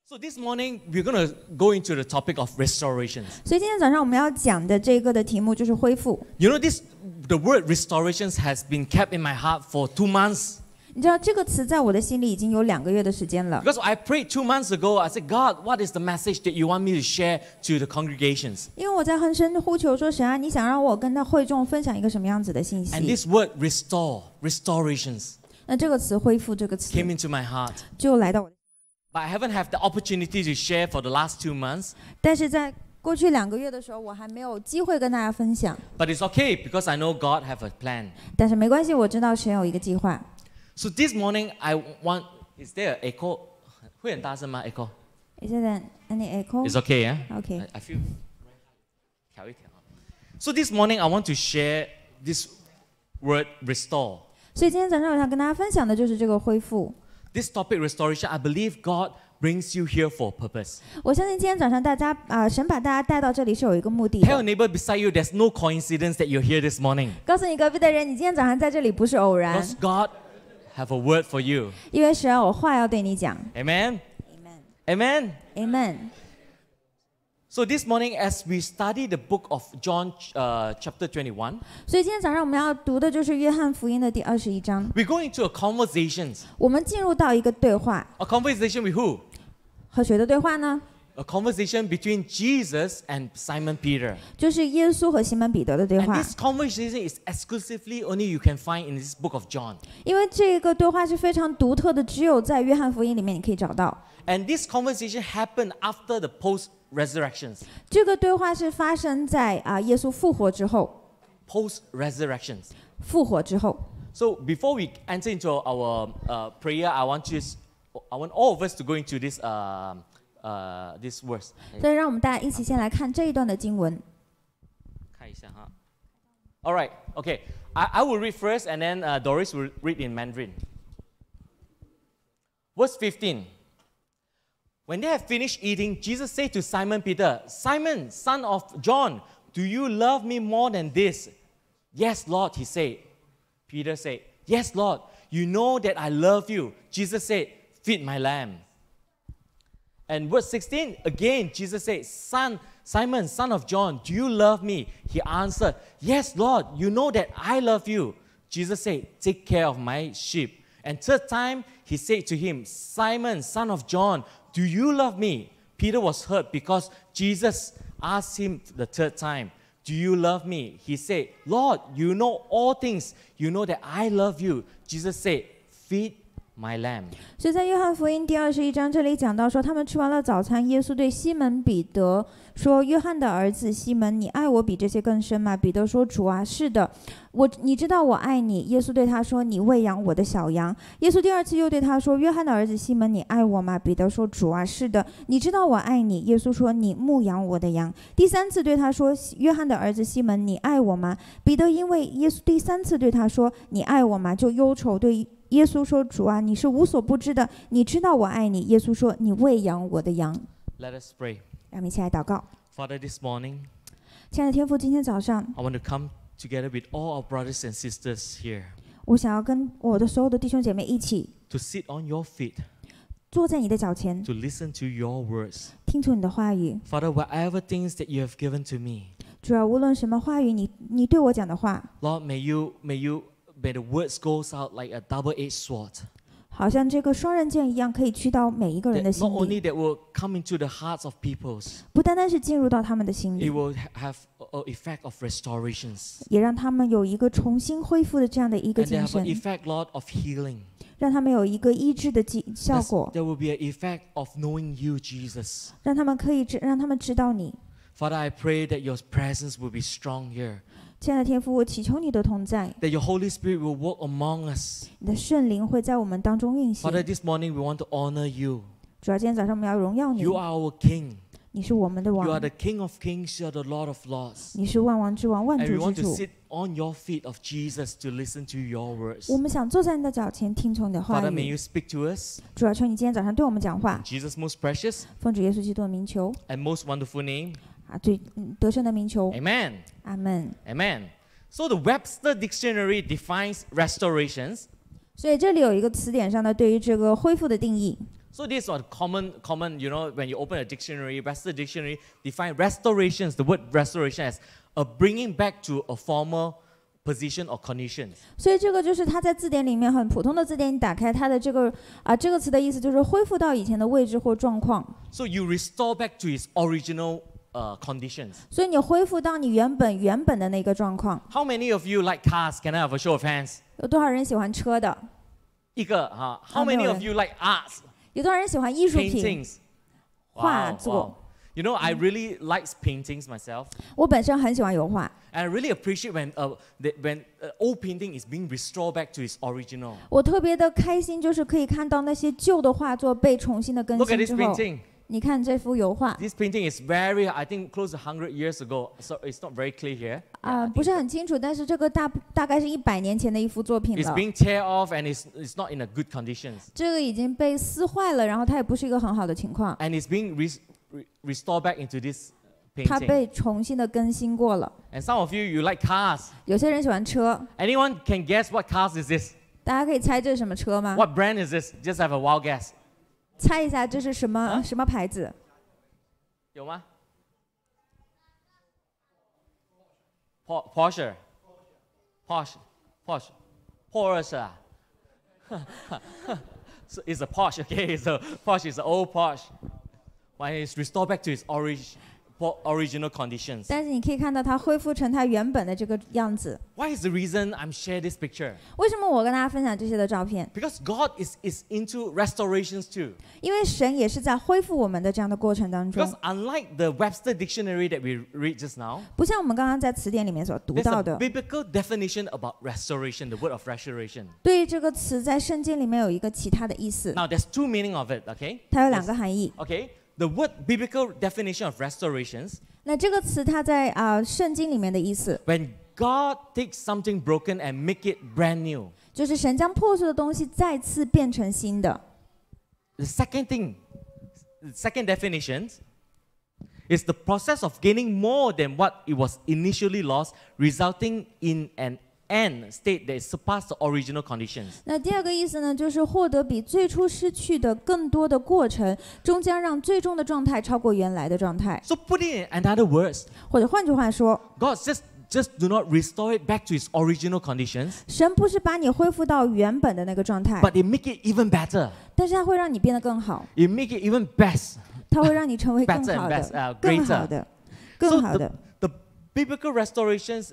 So this morning we're going to go into the topic of restorations. 所以今天早上我们要讲的这个的题目就是恢复。 You know, the word restorations has been kept in my heart for 2 months. 你知道这个词在我的心里已经有2个月的时间了。 Because I prayed 2 months ago, I said, God, what is the message that you want me to share to the congregations? 因为我在很深的呼求说，神啊，你想让我跟他会众分享一个什么样子的信息 And this word restorations 那这个词恢复这个词 came into my heart. 就来到我的， But I haven't had the opportunity to share for the last 2 months. 但是在过去2个月的时候，我还没有机会跟大家分享。 But it's okay because I know God have a plan. 但是没关系，我知道神有一个计划。 So this morning I want, is there an echo? 会很大声吗 echo? Is it any echo? It's okay, yeah? Okay. I feel 调一调。So this morning I want to share this word restore. 所以今天早上我想跟大家分享的就是这个恢复。 This topic restoration, I believe God brings you here for a purpose. 我相信今天早上大家神把大家带到这里是有一个目的 Tell your 的。 neighbor beside you, there's no coincidence that you're here this morning. 告诉你隔壁的人，你今天早上在这里不是偶然， Because God have a word for you. 因为神有话要对你讲。 Amen? Amen. Amen? Amen. So this morning as we study the book of John chapter 21, 所以今天早上我们要读的就是约翰福音的第21章。 we go into a conversation. 我们进入到一个对话， A conversation with who? 和谁的对话呢？ A conversation between Jesus and Simon Peter. 就是耶稣和西门彼得的对 And 话。 this conversation is exclusively only you can find in this book of John. 因为这个对话是非常独特的，只有在约翰福音里面你可以找到。 And this conversation happened after the post-resurrections. 这个对话是发生在耶稣复活之后。 Post-resurrections. 复活之后。 So before we enter into our prayer, I want all of us to go into this this verse. 所以让我们大家一起先来看这一段的经文。 看一下哈。All right, okay. I will read first, and then Doris will read in Mandarin. Verse 15. When they had finished eating, Jesus said to Simon Peter, Simon, son of John, do you love me more than this? Yes, Lord, he said. Peter said, Yes, Lord, you know that I love you. Jesus said, Feed my lamb. And verse 16, again, Jesus said, Simon, son of John, do you love me? He answered, Yes, Lord, you know that I love you. Jesus said, Take care of my sheep. And third time, he said to him, Simon, son of John, do you love me? Peter was hurt because Jesus asked him the third time, Do you love me? He said, Lord, you know all things. You know that I love you. Jesus said, Feed my lamb. 所以在约翰福音第21章这里讲到说，他们吃完了早餐，耶稣对西门彼得说：“约翰的儿子西门，你爱我比这些更深吗？”彼得说：“主啊，是的，你知道我爱你。”耶稣对他说：“你喂养我的小羊。”耶稣第二次又对他说：“约翰的儿子西门，你爱我吗？”彼得说：“主啊，是的，你知道我爱你。”耶稣说：“你牧养我的羊。”第三次对他说：“约翰的儿子西门，你爱我吗？”彼得因为耶稣第三次对他说：“你爱我吗？”就忧愁对耶稣说：“主啊，你是无所不知的，你知道我爱你。”耶稣说：“你喂养我的羊。” Let us pray. 让我们一起来祷告。 Father, this morning, 亲爱的天父，今天早上 I want to come together with all our brothers and sisters here 我想要跟我的所有的弟兄姐妹一起 to sit on your feet, 坐在你的脚前， to listen to your words. 听出你的话语。 Father, whatever things that you have given to me, 主要无论什么话语，你对我讲的话， Lord, may the words goes out like a double-edged sword. 好像这个双刃剑一样，可以去到每一个人 That 的 not 心 only 里， that will come into the hearts of peoples, 不单单是进入到他们的心 it 里， will have an effect of restorations. 也让他们有一个重新恢复的这样的一个 And they 精 have an 神， effect, Lord, of healing. 让他们有一个医治的效 There 果， will be an effect of knowing you, Jesus. 让他们知道你。 Father, I pray that your presence will be strong here, 亲爱的天父，我祈求你的同在， that your Holy Spirit will work among us. 你的圣灵会在我们当中运行。 Father, this morning we want to honor you. 主要今天早上我们要荣耀你， You are our King. 你是我们的 You are 王， the King of Kings. You are the Lord of Lords. 你是万王之王，万 And we 主 want 之 to 主。 sit on your feet of Jesus to listen to your words. 我们想坐在你的脚前，听从你的话 Father, may 语。 you speak to us 主要求你今天早上对我们讲话， in Jesus' most precious 奉主耶稣基督的名求 and most wonderful name. 最得胜的名求。 Amen. 阿门。 Amen. So the Webster Dictionary defines restorations 所以这里有一个词典上的对于这个恢复的定义， So these are common, when you open a dictionary, Webster Dictionary define restorations, the word restoration as a bringing back to a former position or condition. 所以这个就是它在字典里面很普通的字典，你打开它的这个词的意思就是恢复到以前的位置或状况。 So you restore back to its original conditions. 所以你恢复到你原本的那个状况。 How many of you like cars? Can I have a show of hands? 有多少人喜欢车的？ 一个哈。How many of you like arts? 有多少人喜欢艺术品？ Paintings. 画作。 You know, I really like paintings myself. 我本身很喜欢油画。 And I really appreciate when old painting is being restored back to its original. 我特别的开心，就是可以看到那些旧的画作被重新的更 Look at 新 this 之后。 painting. 你看这幅油画。 This painting is very, I think, close to 100 years ago. So it's not very clear here. 不是很清楚，但是这个大概是100年前的一幅作品 It's 了。 being tear off and it's not in a good conditions. 这个已经被撕坏了，然后它也不是一个很好的情况。 And it's being restored back into this 它 painting. 被重新的更新过了。 And some of you like cars. 有些人喜欢车， Anyone can guess what cars is this? 大家可以猜这是什么车吗？ What brand is this? Just have a wild guess. 猜一下这是什么牌子？ 有吗 ？Porsche. Porsche 啊。So it's a Porsche, okay? So Porsche is an old Porsche. When it's restored back to its original conditions. 但是你可以看到它恢复成它原本的这个样子。 Why is the reason I'm sharing this picture? 为什么我跟大家分享这些的照片？ Because God is into restorations too. 因为神也是在恢复我们的这样的过程当中。 Because unlike the Webster Dictionary that we read just now, 不像我们刚刚在词典里面所读 there's 到 a 的。 biblical definition about restoration, the word of restoration. 对于这个词，在圣经里面有一个其他的意思。 Now there's two meaning of it, okay? 它有2个含义。 Okay? The word biblical definition of restorations, 那这个词它在圣经里面的意思， when God takes something broken and make it brand new. 就是神将破碎的东西再次变成新的。 The second definition is the process of gaining more than what it was initially lost, resulting in an end state that surpassed the original conditions. 那第2个意思呢，就是获得比最初失去的更多的过程，终将让最终的状态超过原来的状态。 So put it in other words, 或者换句话说， God just do not restore it back to its original conditions, 神不是把你恢复到原本的那个状态， but it make it even better. 但是它会让你变得更好， It make it even best. 它会让你成为更 Better 好 and best, 的、 greater. 更好的、 So 更好的。 the biblical restorations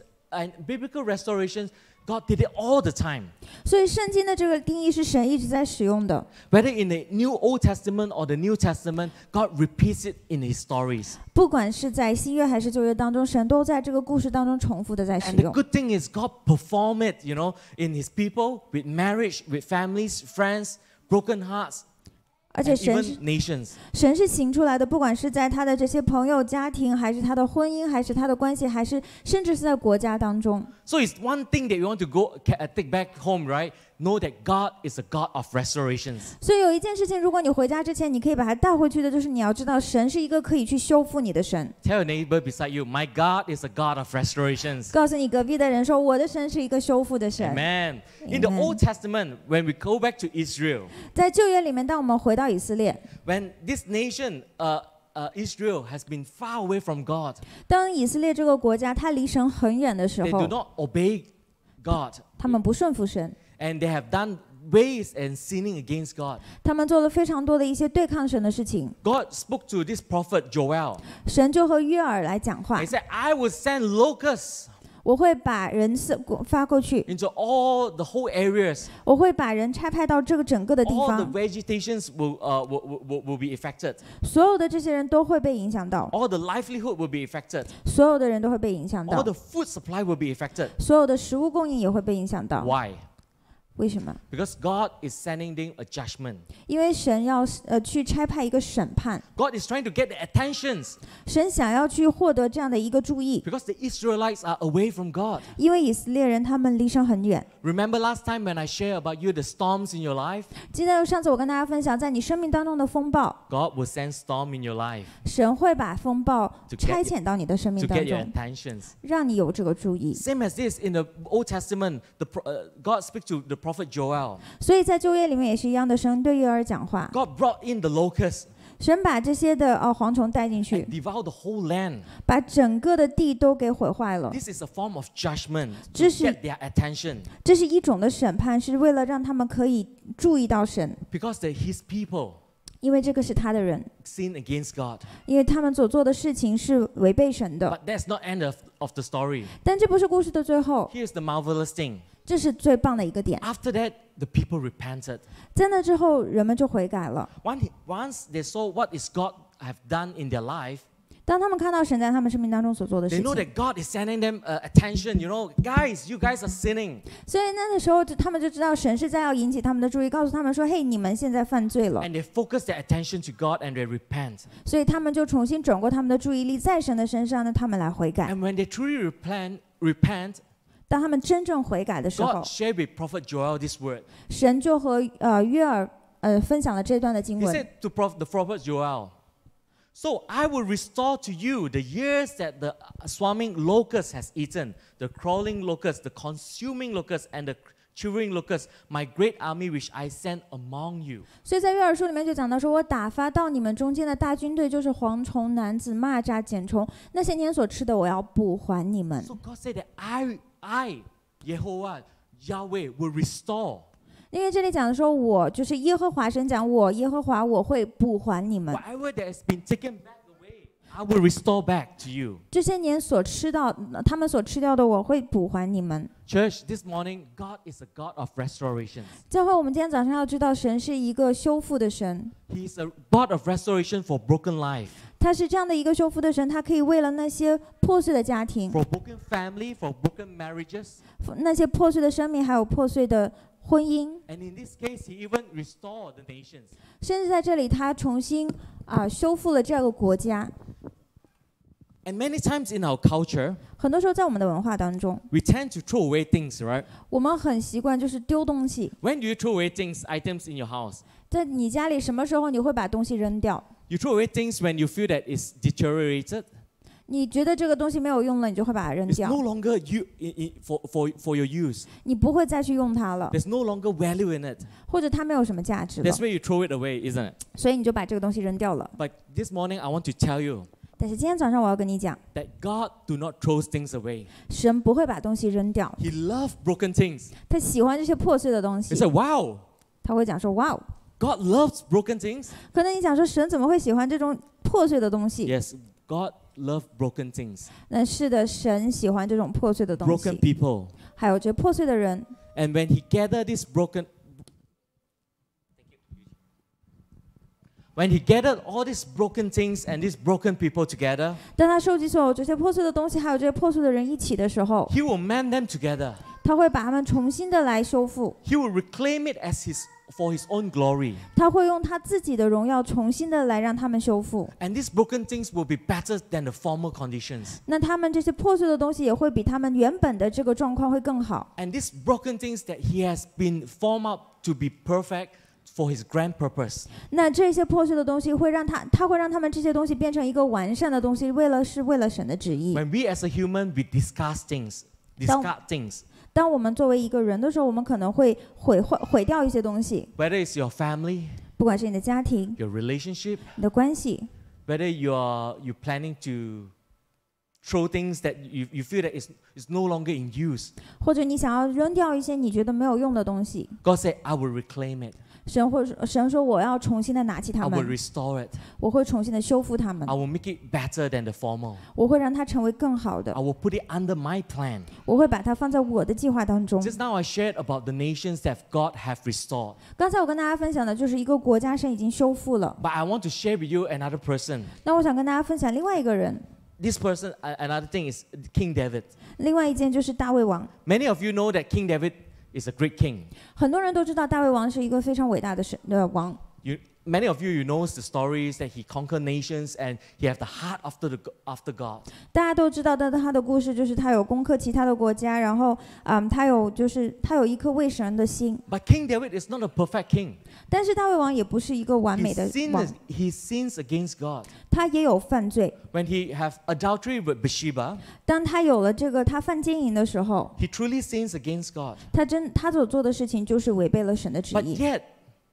God did it all the time. 所以圣经的这个定义是神一直在使用的。 Whether in the New Old Testament or the New Testament, God repeats it in His stories. 不管是在新约还是旧约当中，神都在这个故事当中重复的在使 And the 用。 good thing is God perform it, in His people, with marriage, with families, friends, broken hearts, 而且 and 神 even 是 nations. 神是行出来的，不管是在他的这些朋友、家庭，还是他的婚姻，还是他的关系，还是甚至是在国家当中。 So it's one thing that you want to take back home, right? Know that God is a God of restorations. 所以有一件事情，如果你回家之前，你可以把它带回去的，就是你要知道，神是一个可以去修复你的神。 Tell your neighbor beside you, my God is a God of restorations. 告诉你隔壁的人说，我的神是一个修复的神。 Amen. In the Amen. Old Testament, when we go back to Israel, 在旧约里面，当我们回到以色列， when this nation, Israel, has been far away from God, 当以色列这个国家它离神很远的时 they do 候， not obey God, 他们不顺服神， and they have done ways and sinning against God. 他们做了非常多的一些对抗神的事情。 God spoke to this prophet Joel. 神就和约珥来讲话 He，said, I will send locusts 我会把人发过去， into all the whole areas. 我会把人差派到这个整个的地 All the 方， vegetations will be affected. 所有的这些人都会被影响到， All the livelihood will be affected. 所有的人都会被影响 All 到， the food supply will be affected. 所有的食物供应也会被影响到。 Why? 为什么？ Because God is sending them a judgment. 因为神要去差派一个审判， God is trying to get the attentions 神想要去获得这样的一个注意， because the Israelites are away from God. 因为以色列人他们离神很远。 Remember last time when I shared about you the storms in your life? 记得上次我跟大家分享，在你生命当中的风暴， God will send storm in your life 神会把风暴 To get- 差遣到你的生命 to 当 get your 中， attentions. 让你有这个注意。 Same as this in the Old Testament, God speaks to the prophet Joel. 所以在旧约里面也是一样的，神对约珥讲话， God brought in the locusts 神把这些的蝗虫带进 and 去， devoured the whole land. 把整个的地都给毁坏了。 This is a form of judgment to 这是- get their attention 这是一种的审判，是为了让他们可以注意到神， because they're His people 因为这个是他的人， sin against God. 因为他们所做的事情是违背神的。 But that's not end of the story. 但这不是故事的最后， Here's the marvelous thing. 这是最棒的一个点。 After that, the people repented. 在那之后，人们就悔改了。 Once they saw what is God have done in their life, 当他们看到神在他们生命当中所做的 they 事 know 情， that God is sending them attention. You know, guys, you guys are sinning. 所以那个时候他们就知道神是在要引起他们的注意，告诉他们说：“嘿，你们现在犯罪了。 And they focus their attention to God and they repent. ” 所以他们就重新转过他们的注意力在神的身上，呢，他们来悔改。 And when they truly repent, 当他们真正悔改的时候 God，shared with Prophet Joel this word. 神就和约珥分享了这段的经 He 文。 said to the prophet Joel, "So I will restore to you the years that the swarming locust has eaten, the crawling locust, the consuming locust, and the chewing locust, my great army which I sent among you." 所以在约珥书里面就讲到说，我打发到你们中间的大军队，就是蝗虫、男子、蚂蚱、茧虫，那些年所吃的，我要补还你们。 So God said that I, Yehovah, Yahweh, will restore 因为这里讲的说，我就是耶和华神讲，我耶和华我会补还你们。 whatever that has been taken back away. I will restore back to you. 这些年所吃到，他们所吃掉的，我会补还你们。 Church, this morning, God is a God of restoration. 教会，我们今天早上要知道，神是一个修复的神， He is a God of restoration for broken life, 他是这样的一个修复的神，他可以为了那些破碎的家庭、 for broken family, for broken marriages. 那些破碎的生命，还有破碎的婚姻， And in this case, He even restored the nations. 甚至在这里，他重新修复了这个国家。 And many times in our culture, 很多时候在我们的文化当中， we tend to throw away things, right? 我们很习惯就是丢东西。 When do you throw away things, items in your house? 在你家里，什么时候你会把东西扔掉？ You throw away things when you feel that it's deteriorated. 你觉得这个东西没有用了，你就会把它扔 It's 掉 no，longer for your use. 你不会再去用它了， There's no longer value in it. 或者它没有什么价值了 That's，why you throw it away, isn't it? 所以你就把这个东西扔掉了。 But this morning, I want to tell you 但是今天早上我要跟你讲， that God do not throw things away. 神不会把东西扔掉， He loves broken things. 他喜欢这些破碎的东 He 西。 said, wow, 他会讲说：“哇哦！” God loves broken things. 可能你想说，神怎么会喜欢这种破碎的东西？ Yes, God loves broken things. 那是的，神喜欢这种破碎的东 Broken 西， people. 还有这破碎的人。 And when He gathered When He gathered all these broken things and these broken people together, 当他收集所有这些破碎的东西，还有这些破碎的人一起的时候， He will mend them together. 他会把他们重新的来修复， He will reclaim it for His own glory. 他会用他自己的荣耀重新的来让他们修复。 And these broken things will be better than the former conditions. 那他们这些破碎的东西也会比他们原本的这个状况会更好。 And these broken things that He has been formed up to be perfect for His grand purpose. 那这些破碎的东西会让他会让他们这些东西变成一个完善的东西，为了神的旨意。 When we as a human, we discard things. 当我们作为一个人的时候，我们可能会毁掉一些东西， Whether it's your family, 不管是你的家庭、 your relationship, 你的关系， whether you're planning to throw things that you feel that is no longer in use. 或者你想要扔掉一些你觉得没有用的东西， God said, I will reclaim it. 神说我要重新的拿起 I 它 will 们， restore it. 我会重新的修复它们 I，will make it better than the former. 我会让它成为更好的 I，will put it under my plan. 我会把它放在我的计划当中。 Just now I shared about the nations that God have restored. 刚才我跟大家分享的就是一个国家神已经修复了， But I want to share with you another person. 那我想跟大家分享另外一个人， This person, another thing is King David. 另外一件就是大卫王。 Many of you know that King David is a great king. 很多人都知道大卫王是一个非常伟大的王。 Many of you know the stories that he conquered nations and he have the heart after God. 大家都知道的他的故事，就是他有攻克其他的国家，然后他有一颗为神的心。 But King David is not a perfect king. 但是大卫王也不是一个完美的王， He sins against God. 他也有犯罪。 When he have adultery with Bathsheba, 当他有了他犯奸淫的时候， he truly sins against God. 他所做的事情就是违背了神的旨 But 意。 yet,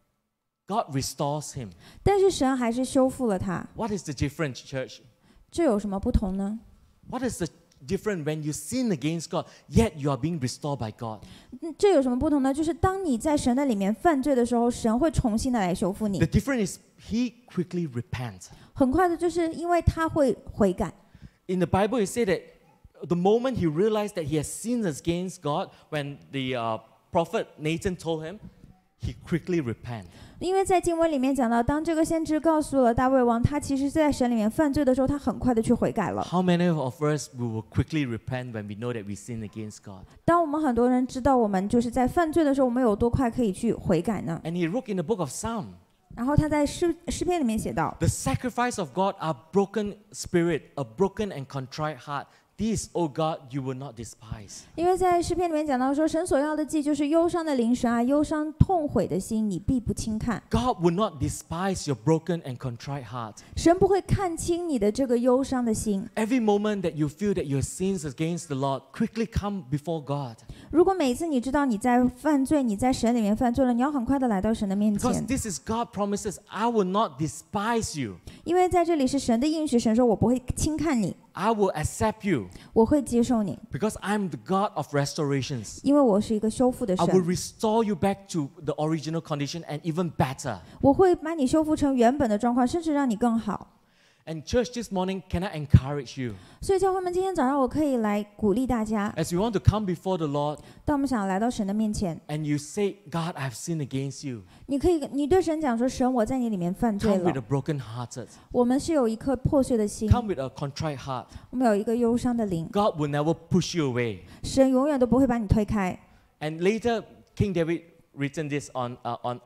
God restores him. 但是神还是修复了他。 What is the difference, church? 这有什么不同呢？ What is the difference when you sin against God, yet you are being restored by God? 这有什么不同呢？就是当你在神的里面犯罪的时候，神会重新的来修复你。 The difference is he quickly repents. 很快的，就是因为他会悔改。 In the Bible, it said that the moment he realized that he has sinned against God, when the prophet Nathan told him, he quickly repent. 因为在经文里面讲到，当这个先知告诉了大卫王，他其实在神里面犯罪的时候，他很快的去悔改了。 How many of us will quickly repent when we know that we sin against God? 当我们很多人知道我们就是在犯罪的时候，我们有多快可以去悔改呢？ And he wrote in the book of Psalm, 然后他在诗篇里面写道 the sacrifice of God are broken spirit, a broken and contrite heart. This, O God, you will not despise. 因为在诗篇里面讲到说，神所要的祭就是忧伤的灵，神啊，忧伤痛悔的心，你必不轻看。 God will not despise your broken and contrite heart. 神不会看轻你的这个忧伤的心。 Every moment that you feel that your sins against the Lord, quickly come before God. 如果每一次你知道你在犯罪，你在神里面犯罪了，你要很快的来到神的面 Because 前， this is God promises, I will not despise you. 因为在这里是神的应许，神说我不会轻看你， I will accept you 我会接受你， because I'm the God of restorations. 因为我是一个修复的 I will 神， restore you back to the original condition and even better. 我会把你修复成原本的状况，甚至让你更好。 And church, this morning, can I encourage you? 所以教会们，今天早上我可以来鼓励大家， As we want to come before the Lord 当我们想来到神的面前， and you say, God, I have sinned against you. 你对神讲说，神，我在你里面犯罪 Come with 了。 a broken hearted. 我们是有一颗破碎的心， Come with a contrite heart. 我们有一个忧伤的灵， God will never push you away. 神永远都不会把你推开。 And later, King David written this on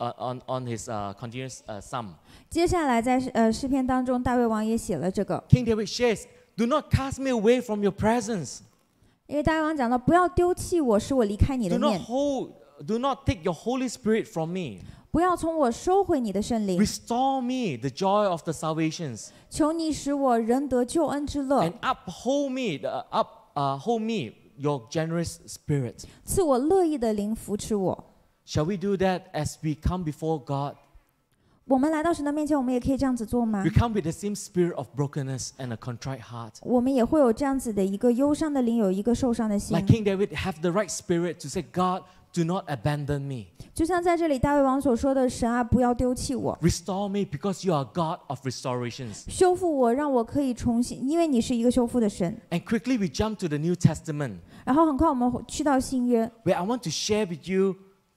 his continuous psalm. 接下来在诗篇当中，大卫王也写了这个， King David shares, do not cast me away from your presence. 因为大卫王讲到，不要丢弃我，使我离开你 Do 的 not 面， do not take your Holy Spirit from me. 不要从我收回你的圣灵， Restore me the joy of the salvations 求你使我仍得救恩之乐 and，uphold me your generous spirit. 赐我乐意的灵扶持我。 Shall we do that as we come before God? 我们来到神的面前，我们也可以这样子做吗 We？come with the same spirit of brokenness and a contrite heart. 我们也会有这样子的一个忧伤的灵，有一个受伤的心 Like。King David, have the right spirit to say, God, do not abandon me. 就像在这里大卫王所说的：“神啊，不要丢弃我， Restore me because you are God of restorations. 修复我，让我可以重新，因为你是一个修复的神。 And quickly we jump to the New Testament, ” 然后很快我们去到新约， where I want to share with you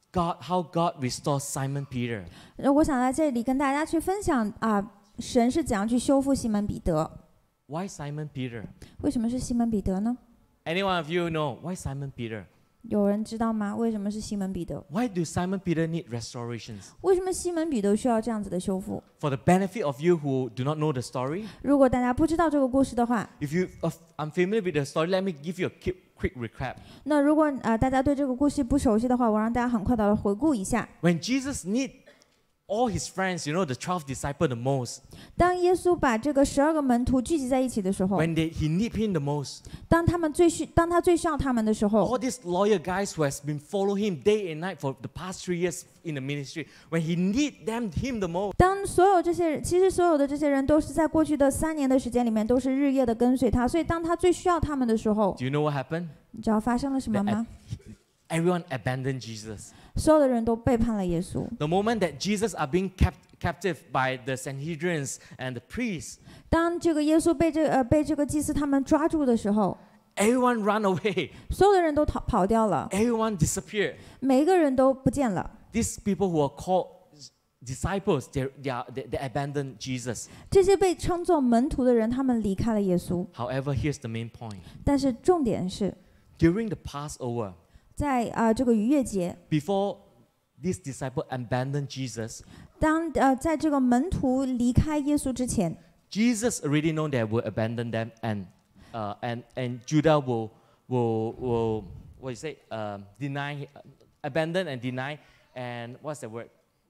how God restores Simon Peter. 我想在这里跟大家去分享神是怎样去修复西门彼得。 Why Simon Peter? 为什么是西门彼得呢？ Any one of you know why Simon Peter? 有人知道吗？为什么是西门彼得？ Why do Simon Peter need restorations? 为什么西门彼得需要这样子的修复？ For the benefit of you who do not know the story, 如果大家不知道这个故事的话， if you are familiar with the story, let me give you a quick recap. 那如果大家对这个故事不熟悉的话，我让大家很快的回顾一下。 When Jesus need all his friends, the 12 disciples the most, 当耶稣把这个12个门徒聚集在一起的时候， when he need him the most, 当他最需要他们的时候， all these loyal guys who has been following him day and night for the past 3 years in the ministry, when he need him the most, 当所有这些人，其实所有的这些人都是在过去的3年的时间里面都是日夜的跟随他，所以当他最需要他们的时候， do you know what happened? 你知道发生了什么吗？ Everyone abandoned Jesus. 所有的人都背叛了耶稣。 The moment that Jesus are being captive by the Sanhedrins and the priests, 当这个耶稣被这个祭司他们抓住的时候， everyone run away. 所有的人都跑掉了， Everyone disappeared. 每一个人都不见了。 These people who are called disciples, they abandoned Jesus. 这些被称作门徒的人，他们离开了耶稣。 However, here's the main point. 但是重点是 During the Passover, 在这个逾越节， before these disciples abandoned Jesus, 当在这个门徒离开耶稣之前， Jesus already know they will abandon them, and Judah will what you say deny, abandon and deny, and what's the word?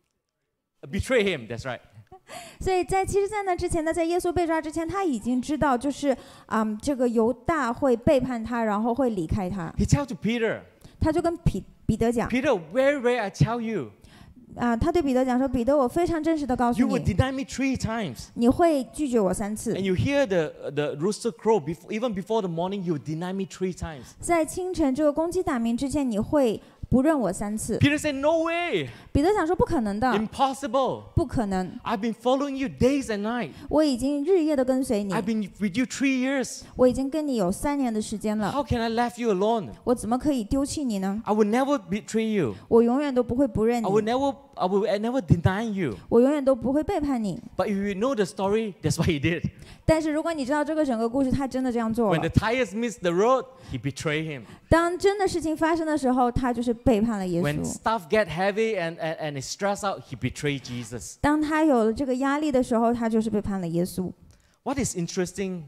Betray him. That's right. 所以其实在那之前呢，在耶稣被抓之前，他已经知道，就是这个犹大会背叛他，然后会离开他。 He tell to Peter. 他就跟彼得讲， Peter, very, I tell you. 他对彼得讲说，彼得，我非常真实的告诉 You will 你， deny me 3 times. 你会拒绝我3次 And。you hear the rooster crow, even before the morning, you will deny me 3 times. 在清晨这个公鸡打鸣之前，你会不认我3次。 Peter said, no way. 彼得讲说，不可能的， Impossible. 不可能。 I've been following you days and nights. 我已经日夜的跟随你， I've been with you 3 years. 我已经跟你有3年的时间了， How can I leave you alone? 我怎么可以丢弃你呢？ I will never betray you. 我永远都不会不认 I will 你， never deny you. 我永远都不会背叛你。 But if you know the story, that's what he did. 但是如果你知道这个整个故事，他真的这样做 When 了 the。tires missed the road, he betrayed him. 当真的事情发生的时候，他就是背叛了耶 When 稣。 stuff get heavy and is stressed out, he betrayed Jesus. 当他有了这个压力的时候，他就是背叛了耶稣。 What is interesting,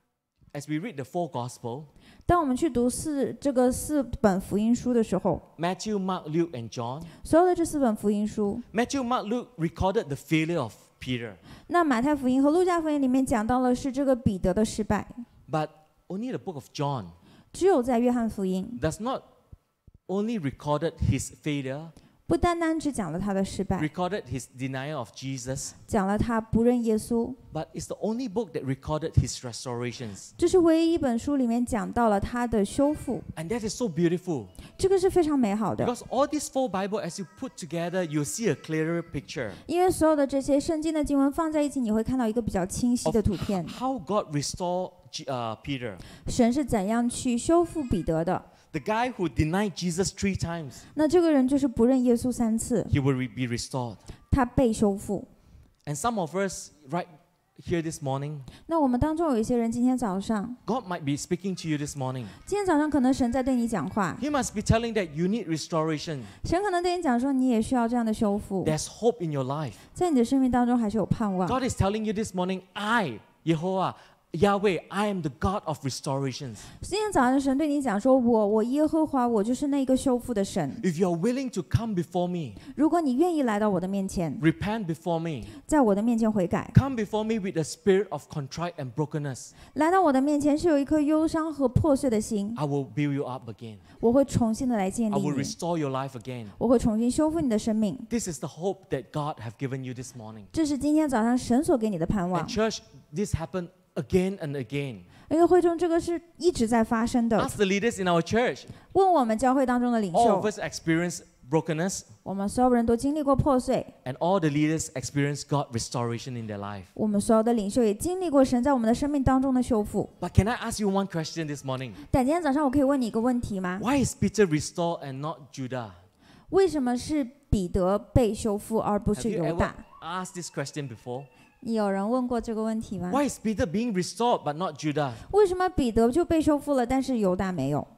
as we read the 4 Gospels, 当我们去读这个4本福音书的时候， Matthew, Mark, Luke, and John, 所有的这4本福音书， Matthew, Mark, Luke recorded the failure of Peter. 那马太福音和路加福音里面讲到了是这个彼得的失败， But only the book of John 只有在约翰福音 does not only recorded his failure, 不单单只讲了他的失败， recorded his denial of Jesus, 讲了他不认耶稣， but it's the only book that recorded his restorations. 这是唯一一本书里面讲到了他的修复， And that is so beautiful. 这个是非常美好的。 Because all these 4 Bibles, as you put together, you'll see a clearer picture 因为所有的这些圣经的经文放在一起，你会看到一个比较清晰的图片。 how God restored Peter. 神是怎样去修复彼得的？ The guy who denied Jesus 3 times, 那这个人就是不认耶稣3次， he will be restored. 他被修复。 And some of us, right here this morning, 那我们当中有一些人，今天早上， God might be speaking to you this morning. 今天早上可能神在对你讲话， He must be telling that you need restoration. 神可能对你讲说，你也需要这样的修复， There's hope in your life. 在你的生命当中还是有盼望。 God is telling you this morning, Yehovah, Yahweh, I am the God of restorations. 今天早上神对你讲说，我耶和华，我就是那个修复的神。 If you're willing to come before me, 如果你愿意来到我的面前， repent before me, 在我的面前悔改， come before me with a spirit of contrite and brokenness, 来到我的面前是有一颗忧伤和破碎的心， I will build you up again. 我会重新的来建 I 立 will 你， restore your life again. 我会重新修复你的生命。 This is the hope that God have given you this morning. 这是今天早上神所给你的盼 And 望。 church, this happened again and again. 因为会中这个是一直在发生的。 Ask the leaders in our church. 问我们教会当中的领 All of 袖， us experience brokenness, 我们所有人都经历过破碎， and all the leaders experience God restoration in their life. 我们所有的领袖也经历过神在我们的生命当中的修复。 But can I ask you one question this morning? 但今天早上我可以问你一个问题吗？ Why is Peter restored and not Judah? 为什么是彼得被修复而不 Have 是 you 犹 ever 大？ asked this question before? 你有人问过这个问题吗？ Why is Peter being restored but not Judah? 为什么彼得就被修复了，但是犹大没有？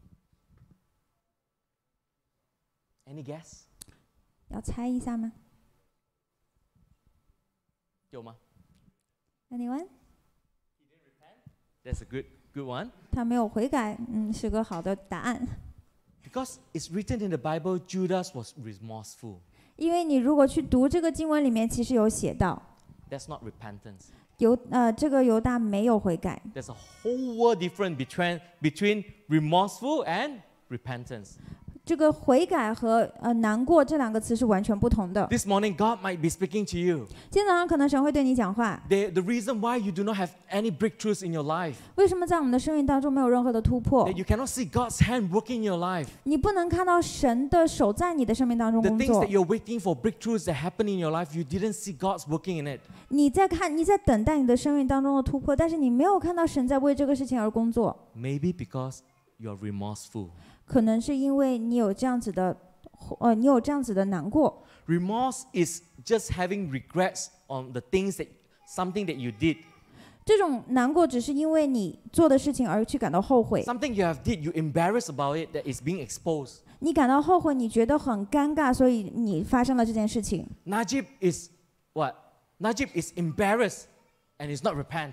Any guess? 要猜一下吗有吗？ ？Anyone？ That's a good one. 他没有悔改，是个好的答案。 Because it's written in the Bible, Judas was remorseful. 因为你如果去读这个经文里面，其实有写到， That's not repentance. 这个犹大没有悔改。 There's a whole world difference between remorseful and repentance. 这个悔改和难过这两个词是完全不同的。 This morning, God might be speaking to you. 今天早上可能神会对你讲话。 The reason why you do not have any breakthroughs in your life, 为什么在我们的生命当中没有任何的突破 that？you cannot see God's hand working in your life. 你不能看到神的手在你的生命当中 The 工 things 作 that。you're waiting for breakthroughs that happen in your life, you didn't see God's working in it. 你在等待你的生命当中的突破，但是你没有看到神在为这个事情而工作。 Maybe because you're remorseful. 可能是因为你有这样子的难过。 Remorse is just having regrets on the things something that you did. 这种难过只是因为你做的事情而去感到后悔， Something you have did, you embarrassed about it, that is being exposed. 你感到后悔，你觉得很尴尬，所以你发生了这件事情。 Najib is what? Najib is embarrassed and is not repent.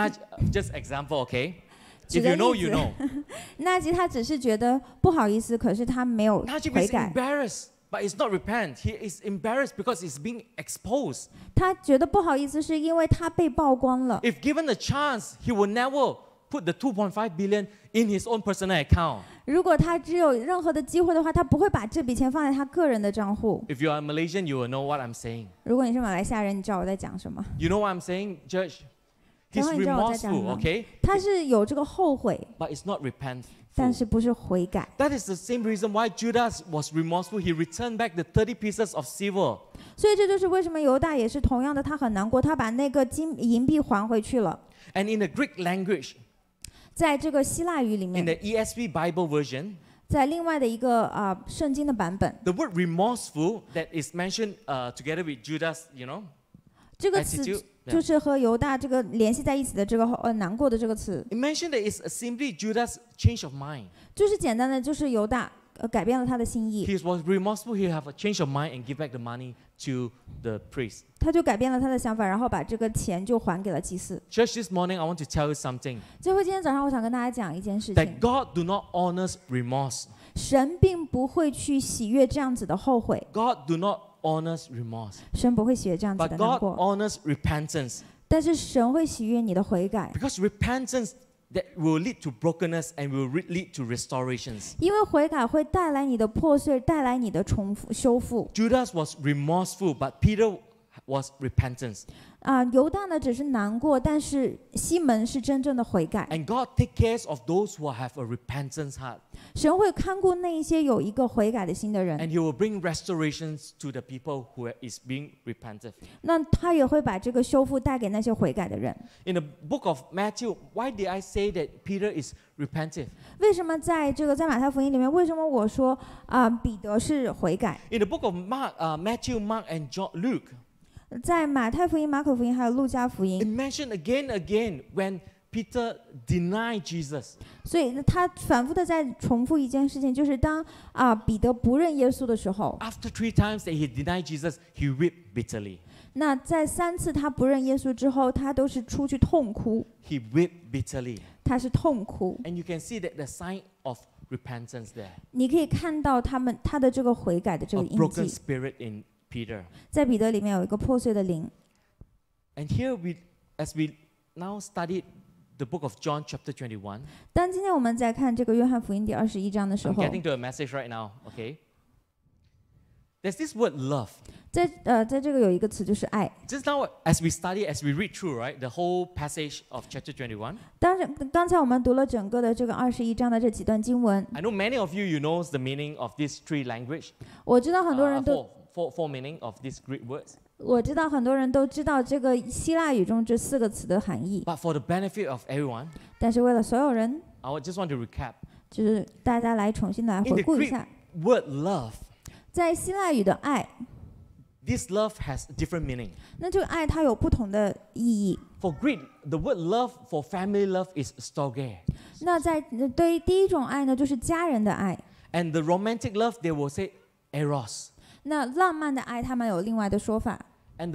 Just example, okay? 举 If 个 you know, 例 you 子 know. 纳吉他只是觉得不好意思，可是他没有 Najib 悔 is 改， embarrassed, but it's not repent. He is embarrassed because it's being exposed. 他觉得不好意思是因为他被曝光了。 If given a chance, he will never put the 2.5 billion in his own personal account. 如果他只有任何的机会的话，他不会把这笔钱放在他个人的账户。 If you are Malaysian, you will know what I'm saying. 如果你是马来西亚人，你知道我在讲什么？ You know what I'm saying, Judge? He's 然后你知道我在讲什 remorseful, 么？ okay? 他是有这个后悔， But it's not repentful. 但是不是悔改。 That is the same reason why Judas was remorseful. He returned back the 30 pieces of silver. 所以这就是为什么犹大也是同样的，他很难过，他把那个银币还回去了。 And in the Greek language, 在这个希腊语里 in 面， the ESV Bible version, 在另外的一个圣经的版本， the word remorseful that is mentioned together with Judas, you know, 这个词 attitude, 就是和犹大这个联系在一起的这个难过的这个词， it mentioned that it's simply Judas' change of mind. 就是简单的就是犹大改变了他的心意， He was remorseful. He have a change of mind and give back the money to the priest. 他就改变了他的想法，然后把这个钱就还给了祭司。 Church, this morning I want to tell you something. 最后今天早上我想跟大家讲一件事情， That God do not honor remorse. 神并不会去喜悦这样子的后悔， God do not honor remorse. 神不会喜悦这样子 But 的难 God 过， honors repentance. 但是神会喜悦你的悔改， Because repentance that will lead to brokenness and will lead to restorations. 因为悔改会带来你的破碎，带来你的重复修复。 Judas was remorseful, but Peter was repentance. 犹大呢只是难过，但是西门是真正的悔改。 And God take care of those who have a repentance heart. 神会看顾那一些有一个悔改的心的人， And He will bring restorations to the people who is being repentant. 那他也会把这个修复带给那些悔改的人。 In the book of Matthew, why did I say that Peter is repentant? 为什么在马太福音里面，为什么我说彼得是悔改？ In the book of Matthew, Mark, and Luke, 在马太福音、马可福音还有路加福 it 音， mentioned again and again when Peter denied Jesus. 所以他反复的在重复一件事情，就是当彼得不认耶稣的时候， After 3 times that he denied Jesus, he wept bitterly. 那在3次他不认耶稣之后，他都是出去痛哭， He wept bitterly. 他是痛哭。 And you can see that the sign of repentance there, 你可以看到他的这个悔改的这 a 个印 broken 记， spirit in Peter. 在彼得里面有一个破碎的灵。 And here as we now studied the book of John chapter 21, 当今天我们在看这个约翰福音第21章的时 I'm 候， getting to a message right now, okay? There's this word love. 在这个有一个词就是爱。 Just now, as we read through, right, the whole passage of chapter 21, 当然，刚才我们读了整个的这个21章的这几段经文， I know many of you know the meaning of these 3 language, 我知道很多人都 four meaning of these Greek words. 我知道很多人都知道这个希腊语中这4个词的含义， But for the benefit of everyone, 但是为了所有人， I just want to recap. 就是大家来重新来 In 回 the 顾一 Greek 下， word love, 在希腊语的爱， this love has different meaning. 那这个爱它有不同的意义。 For Greek, the word love for family love is storge. 那对于第一种爱呢，就是家人的爱。 And the romantic love, they will say eros. 那浪漫的爱，他们有另外的说法。 And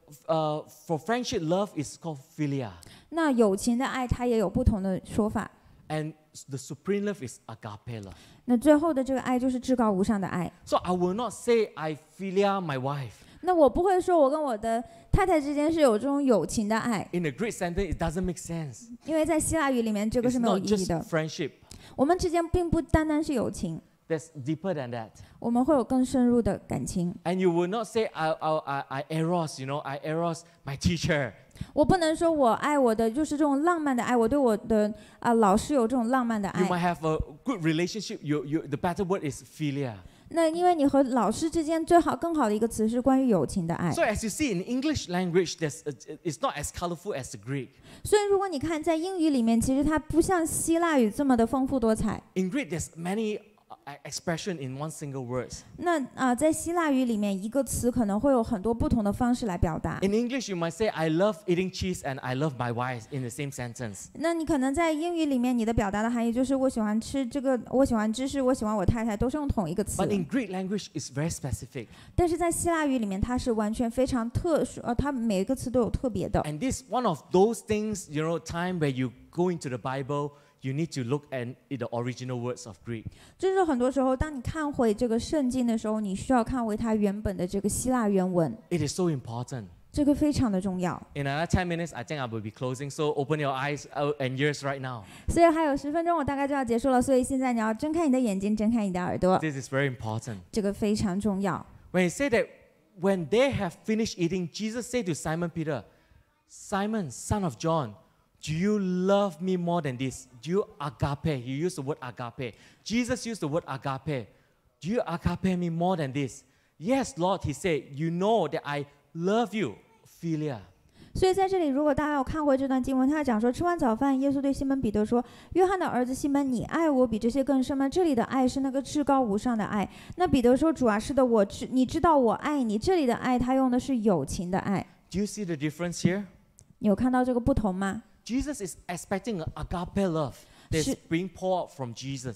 for friendship love is called philia. 那友情的爱，它也有不同的说法。 And the supreme love is agape love. 那最后的这个爱就是至高无上的爱。 So I will not say I philia my wife. 那我不会说我跟我的太太之间是有这种友情的爱， In the Greek sentence, it doesn't make sense. 因为在希腊语里面这个 It's 是没有 not 意义 just 的。 friendship. 我们之间并不单单是友情， There's deeper than that. 我们会有更深入的感情。 And you will not say I eros, I eros my teacher. 我不能说我爱我的就是这种浪漫的爱，我对我的老师有这种浪漫的 You 爱。 might have a good relationship. The better word is philia. 那因为你和老师之间更好的一个词是关于友情的爱。 So as you see in English language, it's not as colorful as the Greek. 所以如果你看在英语里面，其实它不像希腊语这么的丰富多彩。 In Greek, there's many expression in one single words. 那在希腊语里面，一个词可能会有很多不同的方式来表达。 In English, you might say, I love eating cheese and I love my wife in the same sentence. 那你可能在英语里面，你的表达的含义就是我喜欢吃这个，我喜欢芝士，我喜欢我太太，都是用同一个词。 But in Greek language, it's very specific. 但是在希腊语里面，它是完全非常特殊，它每一个词都有特别的。 And this one of those things, time where you go into the Bible, you need to look at the original words of Greek. 就是很多时候，当你看回这个圣经的时候，你需要看回它原本的这个希腊原文， It is so important. 这个非常的重要。 In another 10 minutes, I think I will be closing. So open your eyes and ears right now. 所以还有10分钟，我大概就要结束了。所以现在你要睁开你的眼睛，睁开你的耳朵， This is very important. 这个非常重要。 When he said that when they have finished eating, Jesus said to Simon Peter, Simon, son of John, do you love me more than this? Do you agape? He used the word agape. Jesus used the word agape. Do you agape me more than this? Yes, Lord, he said, you know that I love you, philia. 所以在这里，如果大家有看过这段经文，他讲说，吃完早饭，耶稣对西门彼得说：“约翰的儿子西门，你爱我比这些更深吗？”这里的爱是那个至高无上的爱。那彼得说：“主啊，是的，你知道我爱你。”这里的爱，他用的是友情的爱。 Do you see the difference here? 你有看到这个不同吗？ Jesus is expecting an agape love that's being poured from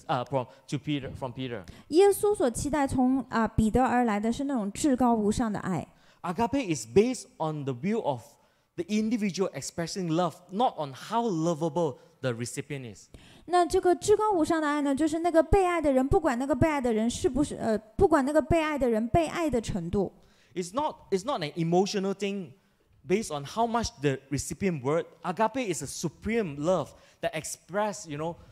Peter. 耶稣所期待从彼得而来的是那种至高无上的爱。 Agape is based on the view of the individual expressing love, not on how lovable the recipient is. 那这个至高无上的爱呢，就是那个被爱的人，不管那个被爱的人是不是不管那个被爱的人被爱的程度。 It's not an emotional thing based on how much the recipient word. Agape is a supreme love that express,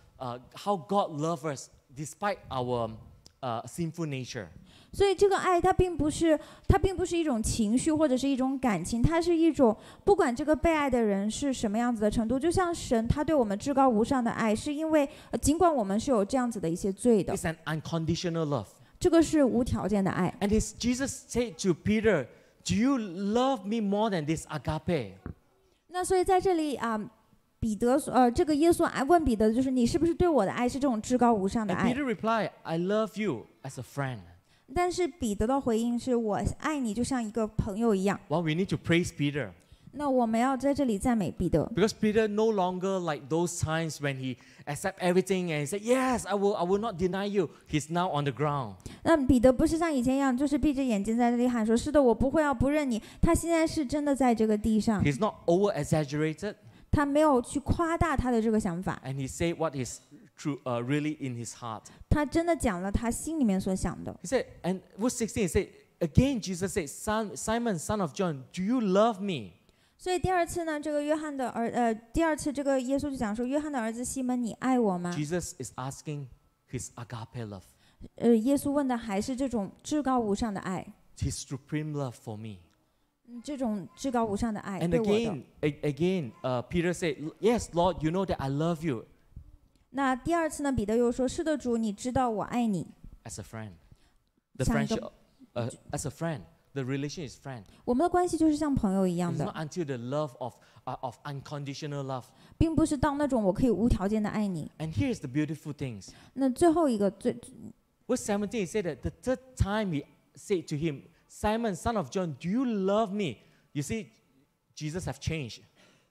how God loves us despite our sinful nature. 所以这个爱它并不是一种情绪或者是一种感情，它是一种不管这个被爱的人是什么样子的程度，就像神他对我们至高无上的爱，是因为尽管我们是有这样子的一些罪的， It's an unconditional love. 这个是无条件的爱。 And Jesus said to Peter, do you love me more than this agape? 那所以在这里彼得这个耶稣问彼得，就是你是不是对我的爱是这种至高无上的 And 爱？ Peter replied, I love you as a friend. 但是彼得的回应是我爱你就像一个朋友一样。 Well, we need to praise Peter. 那我们要在这里赞美彼得， Because Peter no longer like those times when he accept everything and he said, yes, I will not deny you. He's now on the ground. 那彼得不是像以前一样，就是闭着眼睛在这里喊说：“是的，我不会不认你。”他现在是真的在这个地上， He's not over exaggerated. 他没有去夸大他的这个想法， And he said what is true, really in his heart. 他真的讲了他心里面所想的。 He said, and verse 16, he said, again Jesus said, Simon, son of John, do you love me? 所以第二次呢，这个第二次这个耶稣就讲说：“约翰的儿子西门，你爱我吗？” Jesus is asking his agape love. 耶稣问的还是这种至高无上的爱， His supreme love for me. 这种至高无上的爱 And 对我的。 again, Peter said, yes, Lord, you know that I love you 那第二次呢，彼得又说：“是的，主，你知道我爱你。” as a friend. The 像一个 friendship, as a friend. The relation is friend. 我们的关系就是像朋友一样 It's 的 not，until the love of unconditional love. 并不是到那种我可以无条件的爱你。 And here's the beautiful things. 那最后一个 Verse 17, he said that the third time he said to him, Simon, son of John, do you love me? You see, Jesus have changed.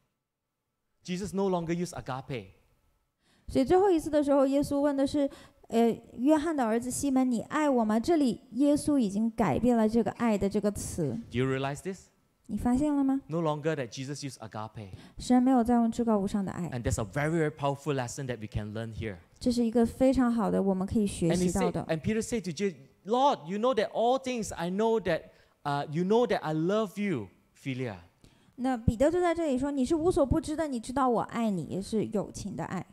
Jesus no longer use agape. 所以最后一次的时候，耶稣问的是，约翰的儿子西门，你爱我吗？这里耶稣已经改变了这个爱的这个词， Do you realize this? 你发现了吗？ No longer that Jesus used agape. 神没有再用至高无上的爱， And there's a very, very powerful lesson that we can learn here. 这是一个非常好的我们可以学 And 习到的。 and Peter said to Jesus, Lord, you know that all things, I know that, you know that I love you, philia. 那彼得就在这里说：“你是无所不知的，你知道我爱你，也是友情的爱。”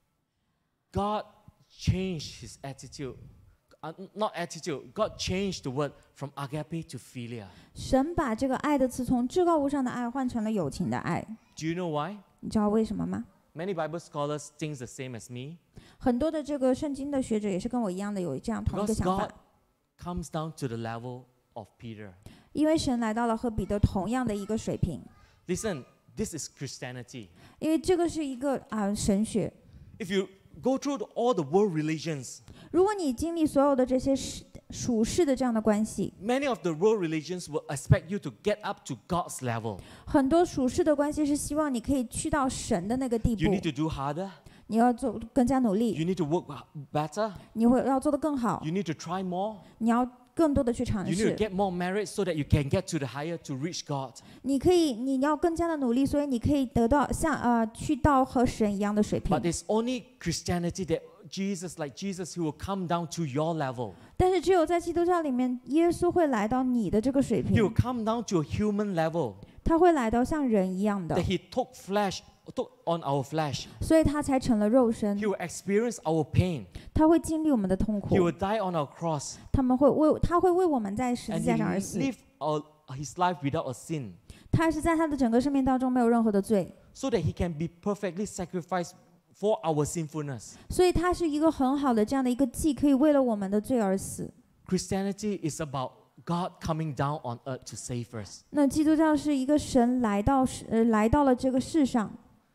God changed his attitude. Not attitude. God changed the word from agape to philia. 神把这个爱的词从至高无上的爱换成了友情的爱， Do you know why? 你知道为什么吗？ Many Bible scholars think the same as me. 很多的这个圣经的学者也是跟我一样的，有这样同一个 Because 想法 God。comes down to the level of Peter. 因为神来到了和彼得同样的一个水平， Listen, this is Christianity. 因为这个是一个神学。 If you go through all the world religions, 如果你经历所有的这些属世的这样的关系， many of the world religions will expect you to get up to God's level. 很多属世的关系是希望你可以去到神的那个地 You 步 need，to do harder. 你要做更加努力， You need to work better. 你要做得更好， You need to try more. 你要更多的去尝 You need 试 to，get more merit so that you can get to the higher to reach God. 你要更加的努力，所以你可以得到去到和神一样的水平 But。it's only Christianity that like Jesus, who will come down to your level. 但是只有在基督教里面，耶稣会来到你的这个水 He will 平， come down to a human level. 他会来到像人一样的 That，He took on our flesh. 所以他才成了肉身 He，will experience our pain. 他会经历我们的痛 He 苦， will die on our cross. 他会为我们在十 And 字 He 架上而死， lived His life without a sin. 他是在他的整个生命当中没有任何的罪， So that He can be perfectly sacrificed for our sinfulness. 所以他是一个很好的这样的一个祭，可以为了我们的罪而死。 Christianity is about God coming down on earth to save us. 那基督教是一个神来到了这个世上，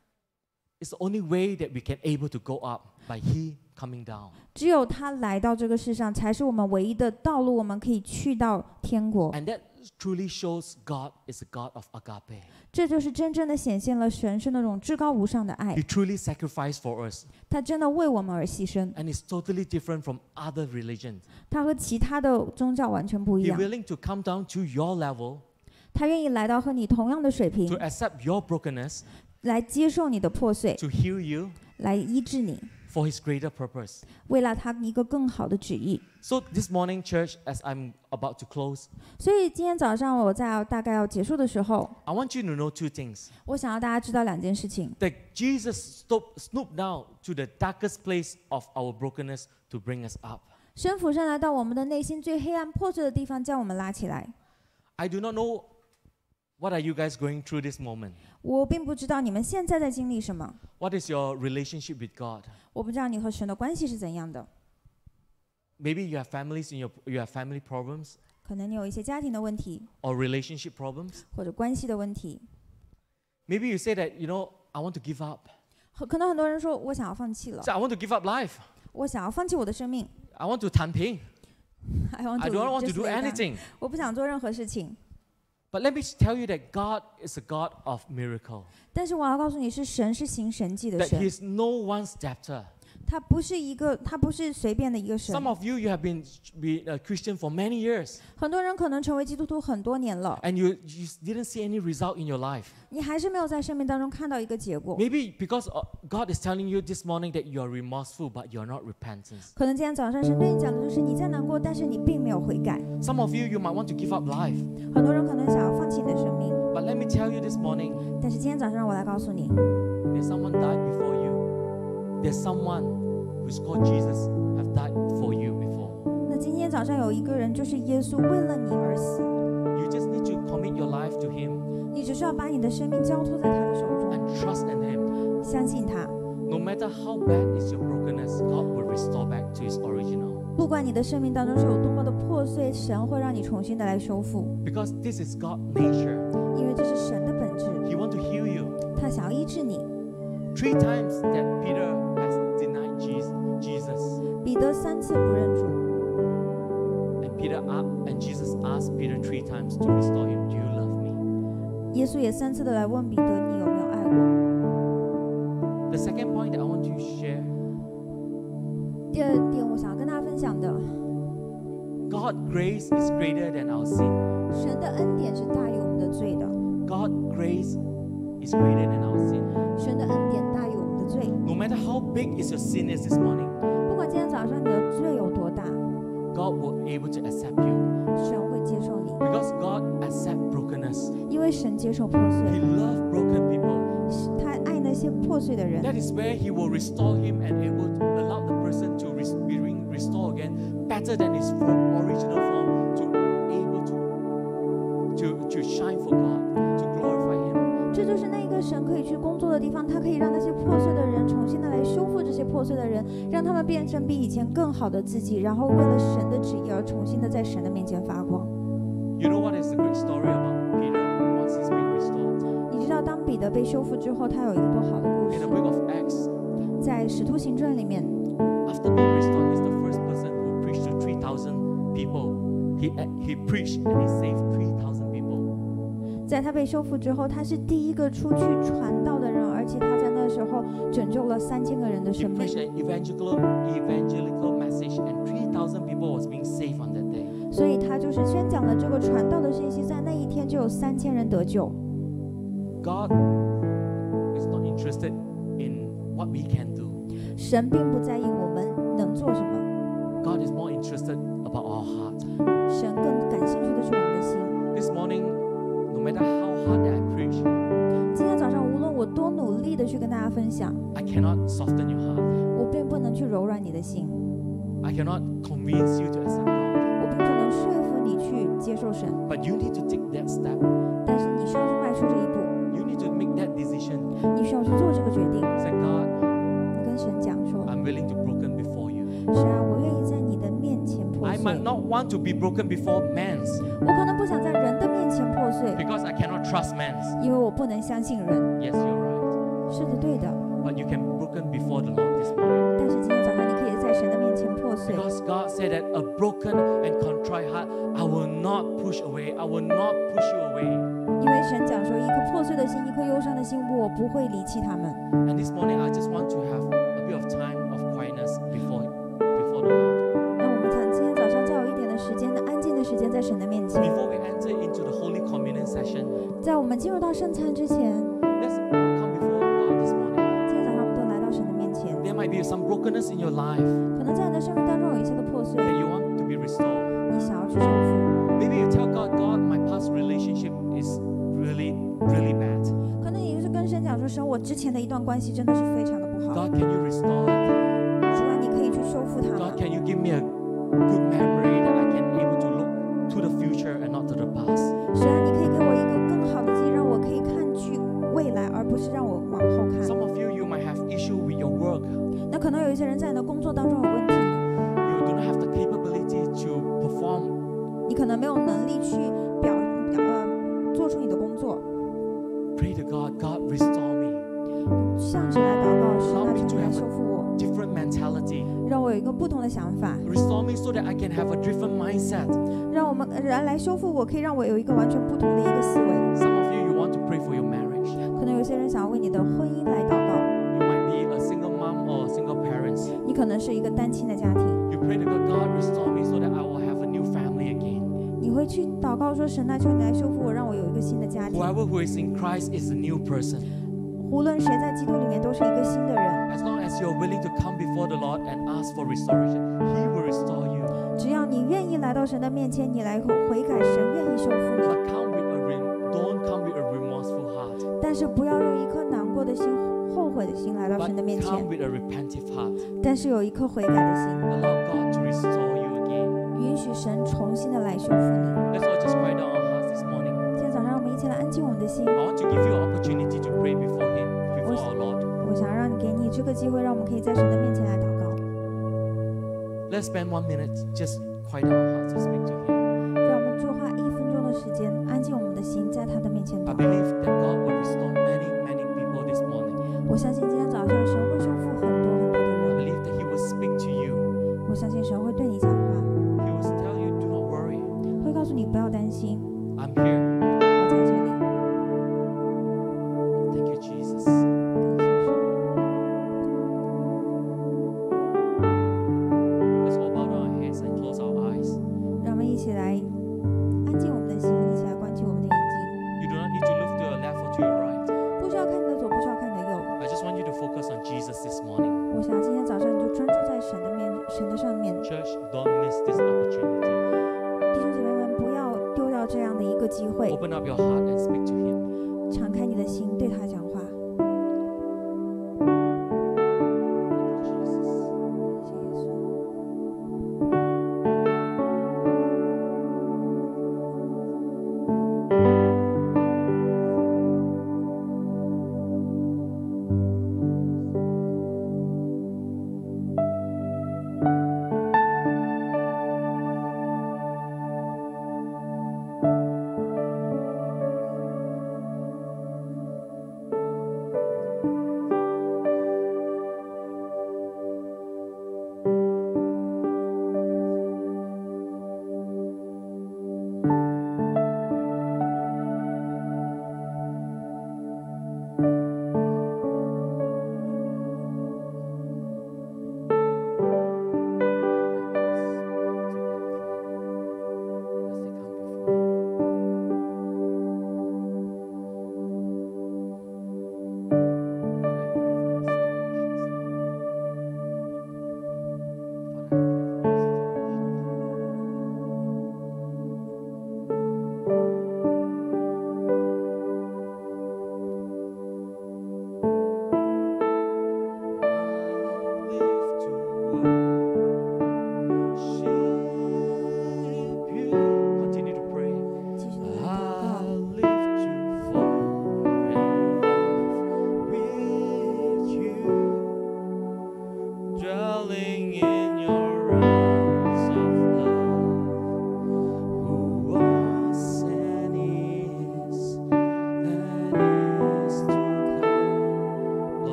It's the only way that we can able to go up by He coming down. 只有他来到这个世上，才是我们唯一的道路，我们可以去到天国。 And that truly shows God is a God of agape. 这就是真正的显现了神是那种至高无上的爱 He，truly sacrificed for us. 他真的为我们而牺牲， And it's totally different from other religions. 他和其他的宗教完全不一 He's 样。 willing to come down to your level 他愿意来到和你同样的水 to 平， accept your brokenness, 来接受你的破碎， to heal you 来医治你， for His greater purpose. 为了他一个更好的旨意。 So this morning, church, as I'm about to close, 所以今天早上我在大概要结束的时候， I want you to know two things. 我想要大家知道两件事情。 That Jesus snooped down to the darkest place of our brokenness to bring us up. 神俯身来到我们的内心最黑暗破碎的地方，将我们拉起来。 I do not know what are you guys going through this moment. 我并不知道你们现在在经历什么， What is your relationship with God? 我不知道你和神的关系是怎样的。 Maybe you have families you have family problems 可能你有一些家庭的问题， or relationship problems. 或者关系的问题。 Maybe you say that, I want to give up. 可能很多人说，我想要放弃了， So I want to give up life. 我想要放弃我的生命。 I want to 躺平. I want I to don't want to just do lay down. anything. 我不想做任何事情。 But let me tell you that God is a God of miracle. 但是我要告诉你，神是行神迹的 That 神， He's no one's debtor. 他不是随便的一个神。 Some of you have been a Christian for many years. 很多人可能成为基督徒很多年了， And you didn't see any result in your life. 你还是没有在生命当中看到一个结果。 Maybe because God is telling you this morning that you are remorseful, but you are not repentant. 可能今天早上神对你讲的就是你在难过，但是你并没有悔改。 Some of you might want to give up life. 很多人可能想要放弃你的生命， But let me tell you this morning, 但是今天早上让我来告诉你， there's someone died before you. There's someone who's called Jesus have died for you before. 那今天早上有一个人就是耶稣为了你而死， You just need to commit your life to Him 你只需要把你的生命交托在他的手中， and trust in Him. 相信他。 No matter how bad is your brokenness, God will restore back to His original. 不管你的生命当中是有多么的破碎，神会让你重新的来修复， Because this is God's nature. 因为这是神的本质， He wants to heal you. 他想要医治你。 3 times that Peter has denied Jesus. 彼得3次不认主， And Jesus asked Peter 3 times to restore him. Do you love me? 耶稣也3次的来问彼得，你有没有爱我？ The second point that I want to share, 第二点，我想要跟大家分享的， God's grace is greater than our sin. 神的恩典是大于我们的罪的， God's grace is greater than our sin. 神的恩典大于我们的罪。 No matter how big is your sin is this morning, 不管今天早上你的罪有多大， God will be able to accept you. 神会接受你， Because God accepts brokenness. 因为神接受破 He 碎， loves broken people. 他爱那些破碎的人。 That is where He will restore him and able to allow the person to be restored again better than his original form, to able to shine for God, to glorify Him. 这就是那个神可以去工作的地方，他可以让那些破碎的人重新的来修复这些破碎的人，让他们变成比以前更好的自己，然后为了神的旨意而重新的在神的面前发光。 You know what is the great story about Peter once he's been restored? 你知道当彼得被修复之后，他有一个多好的故 In 事 the。book of Acts, 在使徒行传里面， After being restored, he's the first person who preached to 3,000 people. He preached and he saved 3,000 people. 在他被修复之后，他是第一个出去传道的人，而且他在那时候拯救了3000个人的 He 生命。 preached an evangelical message, and 3,000 people was being saved on that day. 所以他就是宣讲了这个传道的信息，在那一天就有3000人得救。 God is not interested in what we can do. 神并不在意我们能做什么， God is more interested about our heart. 神更感兴趣的是我们的心。 This morning, no matter how hard that I preach, 今天早上，无论我多努力的去跟大家分享， I cannot soften your heart. 我并不能去柔软你的心， I cannot convince you to accept God. 我并不能说服你去接受神。 But you need to take that step. 但是你需要去迈出这一步， You need to make that decision. 你需要去做这个决定。 Say, God, 你跟神讲说， I'm willing to broken before you. 是啊，我愿意在你的面前破 I 碎。 might not want to be broken before man's 我可能不想在人的面前破碎， because I cannot trust man's. 因为我不能相信人。 Yes, you're right. 是的，对的。 But you can broken before the Lord this morning. 但是今天早上你可以在神的面前破碎， Because God said that a broken and contrite heart, I will not push away. I will not push you away. 因为神讲说，一颗破碎的心，一颗忧伤的心，我不会离弃他们。 And this morning, I just want to have a bit of time of quietness before the Lord. 那我们想今天早上再有一点的时间，安静的时间在神的面前。 Before we enter into the Holy Communion session, 在我们进入到圣餐之前， let's come before God this morning. 今天早上我们都来到神的面前。 There might be some brokenness in your life 可能在你的生命当中有一些的破碎， that you want to be restored. 你想要去修复。 Maybe you tell God, God, my past relationship is really, really bad. 可能你就是跟神讲说，神，我之前的一段关系真的是非常的不好。 God, can you restore it? 主啊，你可以去修复它 God, 吗？ can you give me a good memory that I can able to look to the future and not to the past? 神啊，你可以给我一个更好的记忆，让我可以看去未来，而不是让我往后看。 Some of you, you might have issue with your work. 那可能有一些人在你的工作当中有问题， You do not have the capability to perform. 你可能没有能力去做出你的工作。 Pray to God, God, restore me. 向神来祷告，神啊，求你来修复我， Different mentality. 让我有一个不同的想法， Restore me so that I can have a different mindset. 让我们人来修复我，可以让我有一个完全不同的一个思维。 Some of you, you want to pray for your marriage. 可能有些人想要为你的婚姻来祷告， You might be a single mom or single parents. 你可能是一个单亲的家庭， You pray to God, God, restore me so that I will have a new family again. 你会去祷告说，神啊，求你来修复我，让我有一个新的家庭。 Whoever who is in Christ is a new person. 无论谁在基督里面都是一个新的人， As long as you're willing to come before the Lord and ask for restoration, He will restore you. 只要你愿意来到神的面前，你来悔改，神愿意修复你。 But don't come with a remorseful heart, 但是不要用一颗难过的心、后悔的心来到 but 神的面 come 前， with a repentive heart. 但是有一颗悔改的心， Allow God to restore you again. 允许神重新的来修复你。 Let's all just quiet down our hearts this morning. 今天早上让我们一起来安静我们的心。 I want to give you an opportunity to pray before Him, before our Lord. 我想让给你这个机会，让我们可以在神的面前来祷告。 Let's spend 1 minute just quiet down our hearts to speak to Him. 让我们就花1分钟的时间，安静我们的心，在他的面前 I 祷告。 believe that God will restore many, many people this morning. 我相信今天早上神会修复很多很多的 I 人， believe that He will speak to you. 我相信神会对你讲话， He will tell you, do not worry. 会告诉你不要担心， I'm here. 我在这里。 Thank you, Jesus. 感谢神。 Let's all bow down our heads and close our eyes. 让我们一起来安静我们的心，一起来关起我们的眼睛。 You do not need to look to your left or to your right. 不需要看你的左，不需要看你的右。 I just want you to focus on Jesus this morning. 我想今天早上你就专注在神的上面。 Church, don't miss this opportunity. 弟兄姐妹们，不要丢掉这样的一个机会， Open up your heart and speak to Him. 敞开你的心，对他讲话。 Thank you, Jesus. 谢谢耶稣。 Thank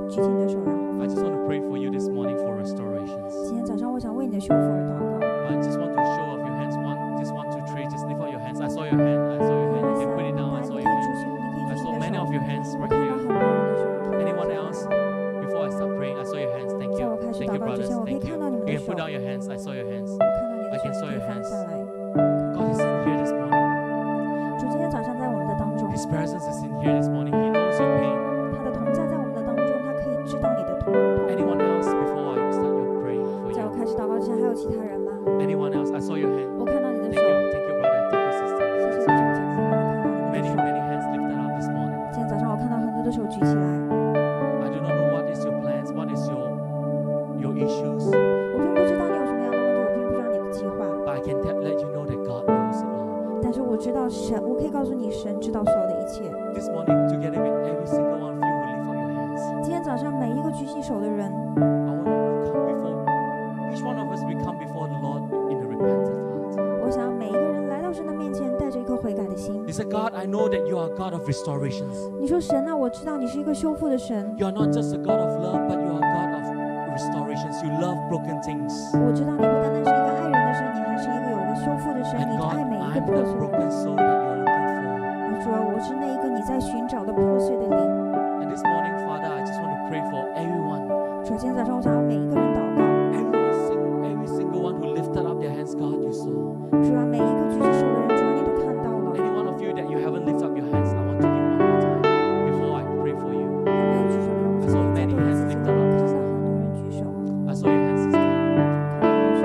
举起你的手，然后 I just want to pray for you this morning for restorations. 今天早上我想为你的修复而祷告。 I just want to show off your hands. Just 1, 2, 3. Just lift up your hands. I saw your hand. I saw your hand. You can put it down. I saw your hand. I saw many of your hands right here. Anyone else? Before I start praying, I saw your hands. Thank you. Thank you, brothers. Thank you. You can put down your hands. I saw your hands. I can saw your hands. God is in here this morning. 主今天早上在我们的当中， His presence is in here this morning. He knows your pain. 他的同在在我们的当中，他可以知道你的痛。 Anyone else before I start your praying for 在我 you? 开始祷告之前，还有其他人吗？ Anyone else? I saw your hand. 我看到你的 Thank 手， you. Thank you, brother. Thank you, sister. 谢谢弟兄姐妹，我看到你的 Many, 手。 many hands lifted up this morning. 今天早上我看到很多的手举起来， I do not know what is your plans, what is your issues, 我并不知道你有什么样的问题，我并不知道你的计划， but I can let you know that God knows it all. 但是我知道神，我可以告诉你，神知道所有的一切。 This morning, together with every single one of you who lift up your hands, 今天早上每一个举起手的人， I want to come before each one of us. We come before the Lord in a repentant heart. 我想每一个人来到神的面前，带着一颗悔改的心。 He said, God, I know that you are a God of restorations. 你说神啊，我知道你是一个修复的神， You are not just a God of love, but you are a God of restorations. You love broken things. 我知道你不单单是一个爱人的神，你还是一个有一个修复的神， And 你 God, 爱每一个 I'm 破 the 碎的 broken 人。 soul that you're looking for. 主啊，我是那一个你在寻找的破碎的灵。 And this morning, Father, I just want to pray for everyone. 主啊，今天早上我想要每一个人祷告。 Every single one who lifted up their hands, God, you saw. 主啊，每一个举起手的人，主啊，你都看到了。 Any one of you that you haven't lifted up your hands, I want to give one more time before I pray for you. 有没有举手的人？我想再多一次机会，看到很多人举手。 I saw your hands, sister. 看到你的手，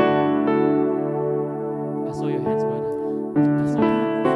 I saw your hands, brother. 看到你的手，看到。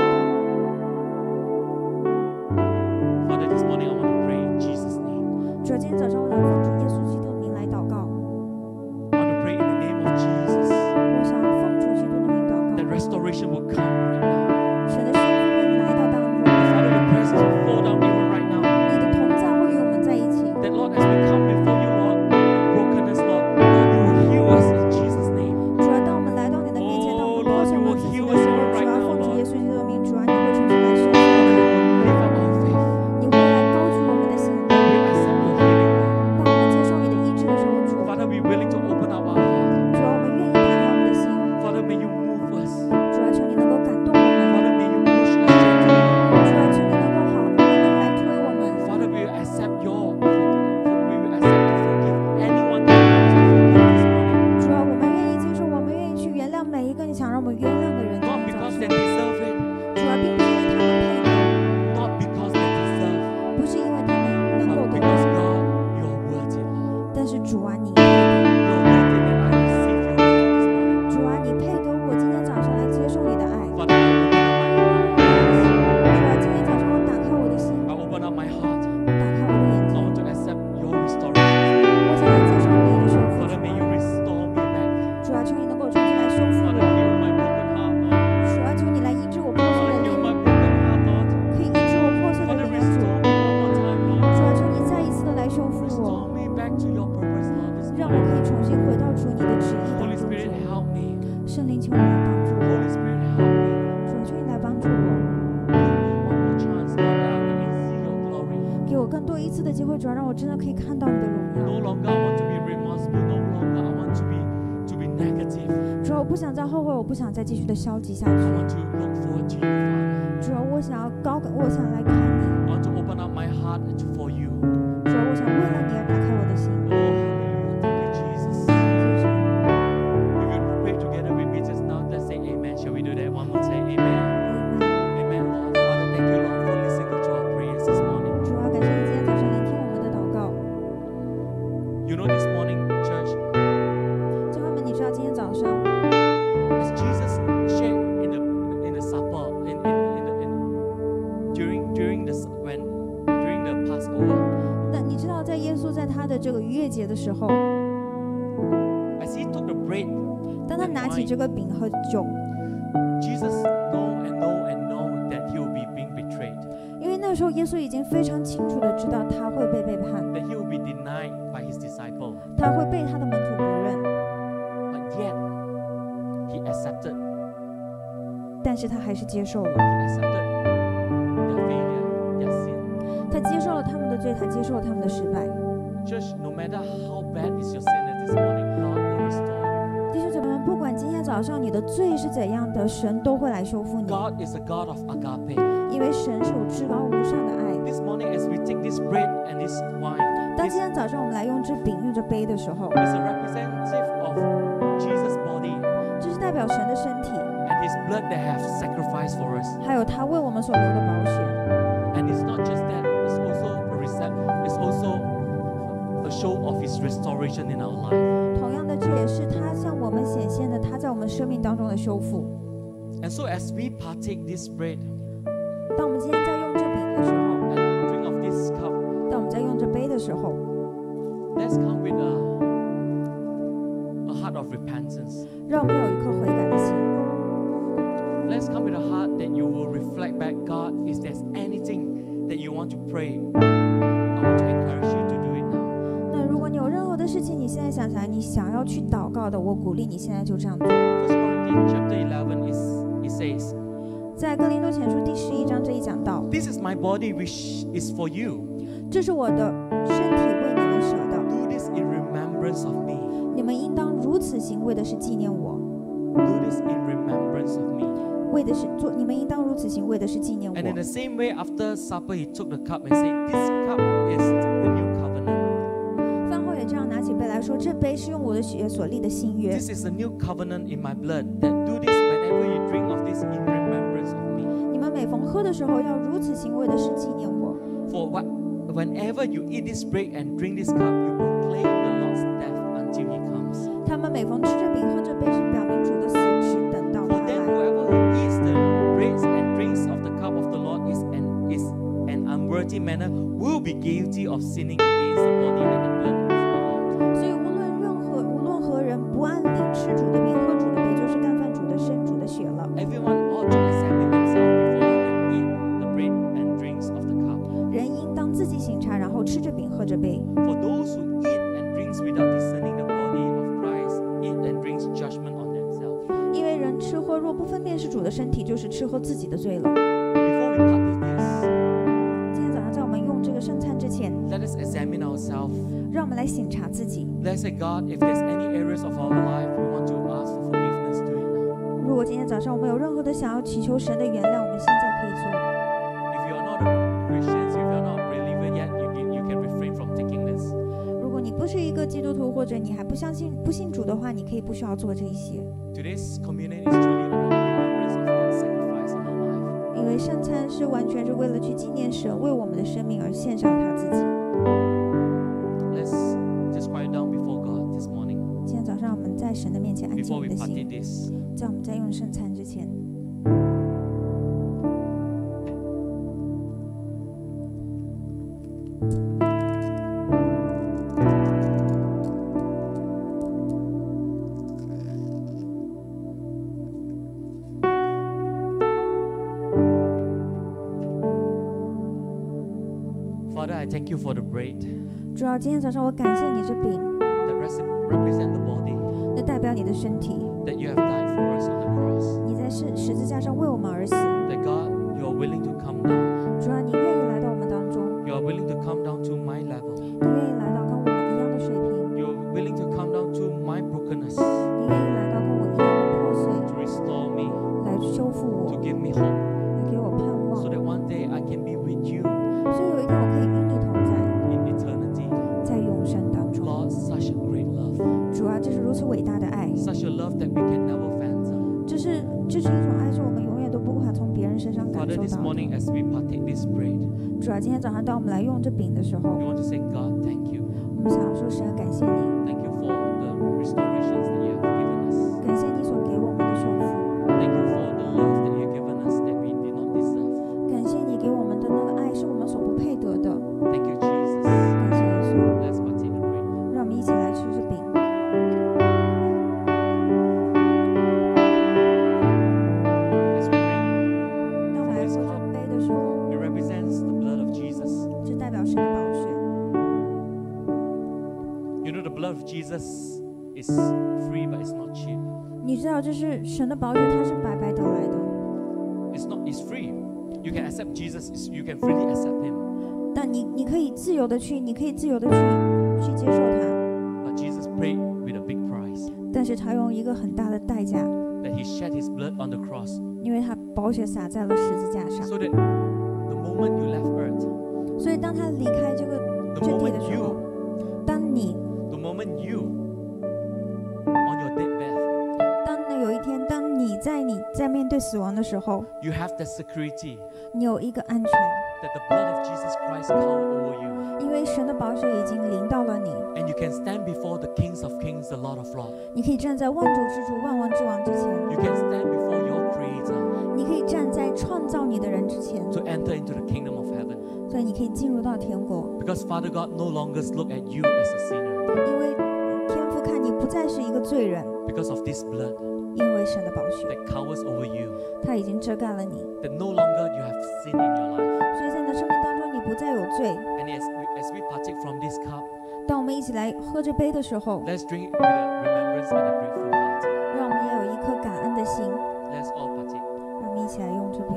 Father, this morning I want to pray in Jesus' name. 主啊，今天早上我想奉主耶稣基督的名来祷告。 I want to pray in the name of Jesus 我想要奉主基督的名祷 that 告。 restoration will come right now. 神的修复会来到当中， Father, your presence will fall down even right now. 你的同在会与我们在一起。 That Lord, as we come before you, Lord, in brokenness, Lord, you will heal us in Jesus' name. 主啊，当我们来到你的面前，当我们脱下我们自己的时候，主啊，奉主耶稣基督的名，主啊，你会重新来修复我 Father, 们， you will lift up our faith. 你会来高举我们的心。 We accept your healing, Lord. 当我们接受你的医治的时候，主， Father, we're willing to open up our heart. 主啊，我们愿意打开我们的心。 Father, may you move us. 主啊，求你能够感动我们。 Father, may you push us gently. 主啊，求你能够好慢慢来推我们。 Father, we will accept we will accept to forgive anyone that wants to forgive this morning. 主啊，我们愿意接受，我们愿意去原谅每一个你想让我们原谅的人。 Not because they deserve it, 主啊，并不是因为他们配得， not because they deserve, 不是因为他们能够 but 得 because 到， God, you're worthy, Lord. 但是主啊，你配得， You're worthy that I receive your love this morning. 主啊，你配得我今天早上来接受你的爱。 Father, I open up my eyes. 主啊，今天早上我打开我的心， I open up my heart. 我打开我的眼 I 睛， want to accept your restoration. 我想来接受你的修复。 Father, may you restore me back. 主啊，求你能够重新来修复 Father, 我。 heal my broken heart, Lord. 主啊，求你来医治我破碎 Father, 的 heal 灵， my broken heart, Lord. 可以医治我破碎的 Father, 灵啊，主。 restore me one more time, Lord. 主啊，求你再一次的来修复我， Restore me back to your purpose, Lord, this 让我 morning. 可以重新回到主你的旨意当 Holy 中。 Spirit, help me. 圣灵，请你来帮助我。 Holy Spirit, help me. 主啊，求你来帮助我， Give me one more chance, Lord, that I can see your glory. 给我更多一次的机会，主要让我真的可以看到你的荣 No 耀。 longer I want to be remorseful. No longer I want to be negative. 主啊，我不想再后悔，我不想再继续的消极下 I 去。 want to look forward to you, Father. 主啊，我想要我想来看你。 I want to open up my heart for you. 主啊，我想为了你而打开我的心。 Oh, hallelujah. Thank you, Jesus. 谢谢神。 If you pray together with me just now, let's say amen. Shall we do that? One more time. Amen. Amen, Lord. Father, thank you, Lord, for listening to our prayers this morning. 主啊，感谢你今天早上聆听我们的祷告。 You know, this morning, church, 教会们，你知道今天早上， as Jesus shared in the supper, during the Passover, 那你知道在耶稣在他的这个逾越节的时候， as he took the bread, 当他拿起这个饼和酒， Jesus know that he will be being betrayed, 因为那时候耶稣已经非常清楚的知道他会被背叛， that he will be denied by his disciple. 他会被他的门徒不认， But yet, he accepted 但是他还是接受了， their failure, their sin. 他接受了他们的罪，他接受了他们的失败。 Church, no matter how bad is your sin this morning, God will restore you. 弟兄姐妹们，不管今天早上你的罪是怎样的，神都会来修复你。 God is a God of agape. 因为神是有至高无上的爱。 This morning, as we take this bread and this wine, 当今天早上我们来用这饼用这杯的时候， it's a representative of Jesus' body 这是代表神的身体， and His blood that have sacrificed for us. 还有他为我们所流的宝血。 And it's not just that; it's also a show of His restoration in our life. 同样的，这也是他向我们显现的，他在我们生命当中的修复。 And so, as we partake this bread 当我们今天在用这饼的时候， and drink of this cup, 当我们在用这杯的时候， let's come with a heart of repentance. 让我们有一颗悔改的心。 Let's come with a heart that you will reflect back, God, if there's anything that you want to pray, I want to encourage you to do it now. 那如果你有任何的事情，你现在想起来，你想要去祷告的，我鼓励你现在就这样做。 1 Corinthians chapter 11 it says, 在哥林多前书第11章这里讲到， This is my body which is for you. 这是我的身体为你们舍的， Do this in remembrance of me. 你们应当如此行，为的是纪念我。 Do this in remembrance of me. 为的是做，你们应当如此行，为的是纪念 And in 我。 the same way, after supper, he took the cup and said, This cup is the new covenant. 饭后也这样拿起杯来说，这杯是用我的血所立的新约。 This is the new covenant in my blood. That do this whenever you drink of this in remembrance of me. 你们每逢喝的时候，要如此行，为的是纪念我。 For whenever you eat this bread and drink this cup, you proclaim the Lord's death until he comes. 他们每逢吃这饼、喝这杯，是表明主的死，直等到 For 他 then 来。 whoever who eats the bread and drinks of the cup of the Lord is an unworthy manner will be guilty of sinning against the body and the blood of the Lord. 所以无论何人不按理吃主的饼、喝主的杯，就是干犯主的身、主的血了。 Everyone ought to examine themselves before they eat the bread and drinks of the cup. 人应当自己省察，然后吃这饼、喝这杯。 For those who eat and drinks without discerning the body of Christ eat and drinks judgment on themselves. 因为人吃喝若不分辨是主的身体，就是吃喝自己的罪了。 Before we partake this, 今天早上在我们用这个圣餐之前， let us examine ourselves. 让我们来省察自己。 Let's say, God, if there's any areas of our life we want to ask for forgiveness, do it now. 如果今天早上我们有任何的想要祈求神的原谅，我们现在可以做。 If you are not a Christian, if you are not a believer yet, you can refrain from taking this. 如果你不是一个基督徒，或者你还不信主的话，你可以不需要做这一些。 Today's communion is truly about remembrance of God's sacrifice in our life. 因为圣餐是完全是为了去纪念神为我们的生命而献上他自己。 Let's just quiet down before God this morning. 今天早上我们在神的面前安静 Before 我 we 们的 partake 心， this, 在我们在用圣餐之前， Father, I thank you for the bread 主要今天早上我感谢你这饼， that represent the body 那代表你的身体， that you have died for us on the cross. 你在十字架上为我们而死。 That God, you are willing to come down. 主要你愿意来到我们当中， You are willing to come down to my level. 你愿意来到跟我们一样的水平， You are willing to come down to my brokenness 你愿意来到跟我一样的破碎， to restore me, 来修复 to 我， give me hope, 来给我盼望 so，that one day I can be with you 所以有一天我可以与你同在， in eternity. 在永生当中。 Lord, such a great love. 主啊，这是如此伟大的爱， Such a love that we can never fathom. 这是一种爱，是我们永远都不会从别人身上感 Father, 受 this 到的。 morning as we partake this bread, 主啊，今天早上当我们来用这饼的时候， we want to say, God, thank you. 我们想说神啊，感谢你， Thank you for the restorations that you have given us. 感谢你所给我们的修复， Thank you for the love that you have given us that we did not deserve. 感谢你给我们的那个爱是我们所不配得的。 Thank you, Jesus. 感谢耶稣， Let's partake the bread. 让我们一起来吃这饼。 As we drink, 当我们来喝这杯的时候， it represents the blood of Jesus. 这代表神的宝血。 You know, the blood of Jesus is free, but it's not cheap. 你知道这是神的宝血，它是白白得来的。 It's free. You can accept Jesus. You can freely accept him. 但你可以自由的去去接受它。 But Jesus paid with a big price. 但是他用一个很大的代价， That he shed his blood on the cross. 因为他宝血洒在了十字架上。 So that the moment you left earth, 所以当他离开这 the 地 moment 的时候， you, 当你 the moment you, on your deathbed, 当有一天，当你在面对死亡的时候， you have that security 你有一个安全， that the blood of Jesus Christ covered over you. 因为神的宝血已经临到了你， And you can stand before the kings of kings, the Lord of lords. 你可以站在万主之主、万王之王之前， You can stand before your creator 你可以站在创造你的人之前， to enter into the kingdom of heaven. 所以你可以进入到天国， Because Father God no longer look at you as a sinner. 因为天父看你不再是一个罪人， Because of this blood 因为神的宝血， that covers over you. 他已经遮盖了你， That no longer you have sin in your life. 所以在你的生命当中，你不再有罪。 And as we partake from this cup, 当我们一起来喝这杯的时候， let's drink with a remembrance and a grateful heart. 让我们也有一颗感恩的心， Let's all partake. 让我们一起来用这杯。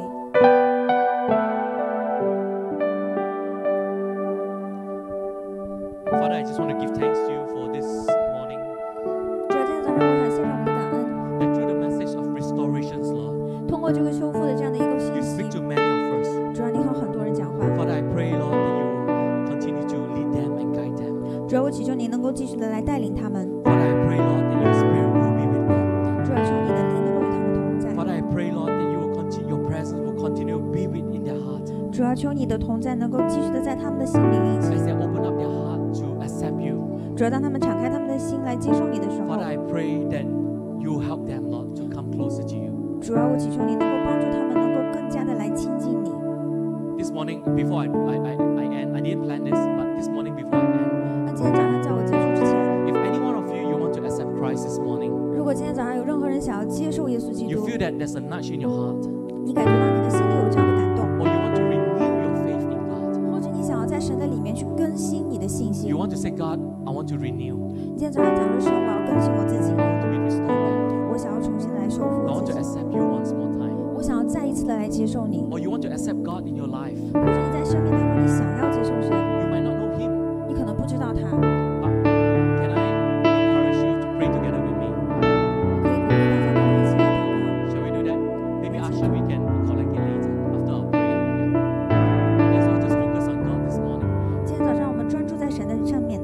Father, I just want to give thanks to you for this morning. 主要今天早上我想献上我们的感恩， That through the message of restorations, Lord, 通过这个修复的这样的一个 you 信 speak 息， to many of us. 主要你和很多人讲话， Father, I pray, Lord, that you continue to lead them and guide them. 主要我祈求你能够继续的来带领他们， Father, I pray, Lord, that your spirit will be with them. 主要求你的灵能够与他们同在， Father, I pray, Lord, that you will continue, your presence will continue to be within their heart. 主要求你的同在能够继续的在他们的心里运 As 行， they open up their heart to accept you. 主要当他们敞开他们的心来接受你的时候， Father, I pray that you will help them, Lord, to come closer to you. 主要我祈求你能够帮助他们能够更加的来亲近你。 This morning, before I end, I didn't plan this, but this morning before I end, 那今天早上在我结束之前， if any one of you want to accept Christ this morning, 如果今天早上有任何人想要接受耶稣基 you 督， feel that there's a nudge in your heart, 你感觉到你的心里有这样的感动， or you want to renew your faith in God, 或者你想要在神的里面去更新你的信心 you，want to say, God, I want to renew, 今天早上讲的是我要更新我自己， I want to be restored back, 我想要重新的来修 I 复 want 我 to 自己， accept you once more time, 我想要再一次的来接受你， or you want to accept God in your life. 或者你在生命当中你想要接受神， You might not know Him, 你可能不知道他， but can I encourage you to pray together with me? 可以鼓励大家跟我一起来祷告。 Shall we do that? Maybe Asha, we can collect it later after our prayer. Yeah. Let's all just focus on God this morning. 今天早上我们专注在神的上面，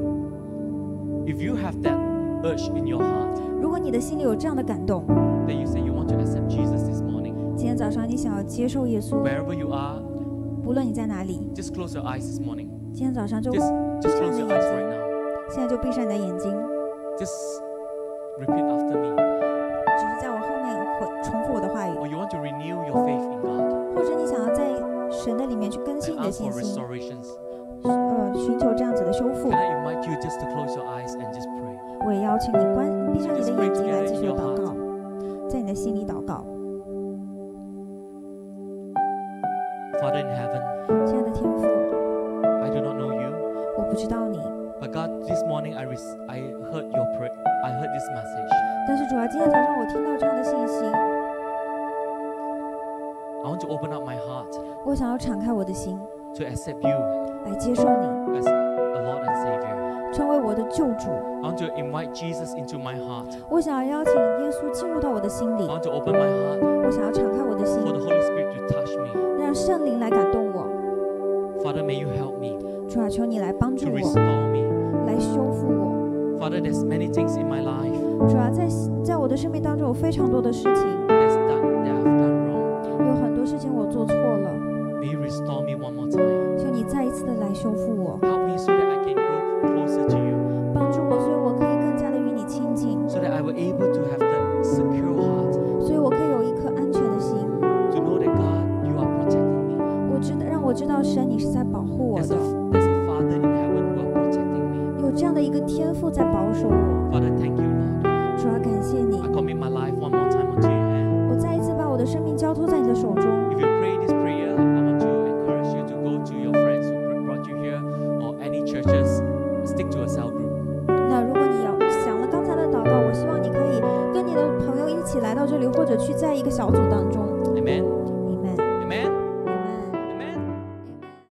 If you have that urge in your heart 如果你的心里有这样的感动， that you say you want to accept Jesus this morning, 今天早上你想要接受耶稣， wherever you are, 不论你在哪里， just close your eyes this morning. 今天早上就 Just 闭上 close 你 your 的 eyes 眼 right 睛， now. 现在就闭上你的眼睛， Just repeat after me. 只是在我后面重复我的话语， Or you want to renew your faith in God 或者你想要在神的里面去更新 and 你的 ask for 信心， restorations. 寻求这样子的修复 Can。I invite you just to close your eyes and just pray? 我也邀请你闭上你的眼睛来继续的祷告，在你的心里祷告。 Father in heaven, 亲爱的天父， I do not know you, 我不知道你， but God, this morning I heard your prayer. I heard this message. 但是主要今天早上我听到这样的信息， I want to open up my heart 我想要敞开我的心 to accept you 来接受你， as a Lord and Savior. 成为我的救主。 I want to invite Jesus into my heart. 我想要邀请耶稣进入到我的心里 I，want to open my heart 我想要敞开我的心 for，the Holy Spirit to touch me. 让圣灵来感动我。 Father, may you help me 主啊，求你来帮助 to 我， restore me. 来修复我。 Father, there's many things in my life 主啊，在我的生命当中有非常多的事情， that I've done wrong. 有很多事情我做错了， May you restore me one more time. 求你再一次的来修复我， Help me so that I can grow closer to you, 帮助我，所以我可以更加的与你亲近， so that I will able to have the secure heart 所以我可以有一颗安全的心。 to know that God, you are protecting me. 让我知道神你是在保护我 There's 的， a Father in heaven who are protecting me. 有这样的一个天父在保守我。 Father, thank you, Lord. 主啊，感谢你 I，commit my life one more time onto your hand. 我再一次把我的生命交托在你的手中。 If you pray this prayer, I want to encourage you to go to your friends who brought you here or any churches, stick to a cell group. 那如果你想了刚才的祷告，我希望你可以跟你的朋友一起来到这里，或者去在一个小组当中。 Amen.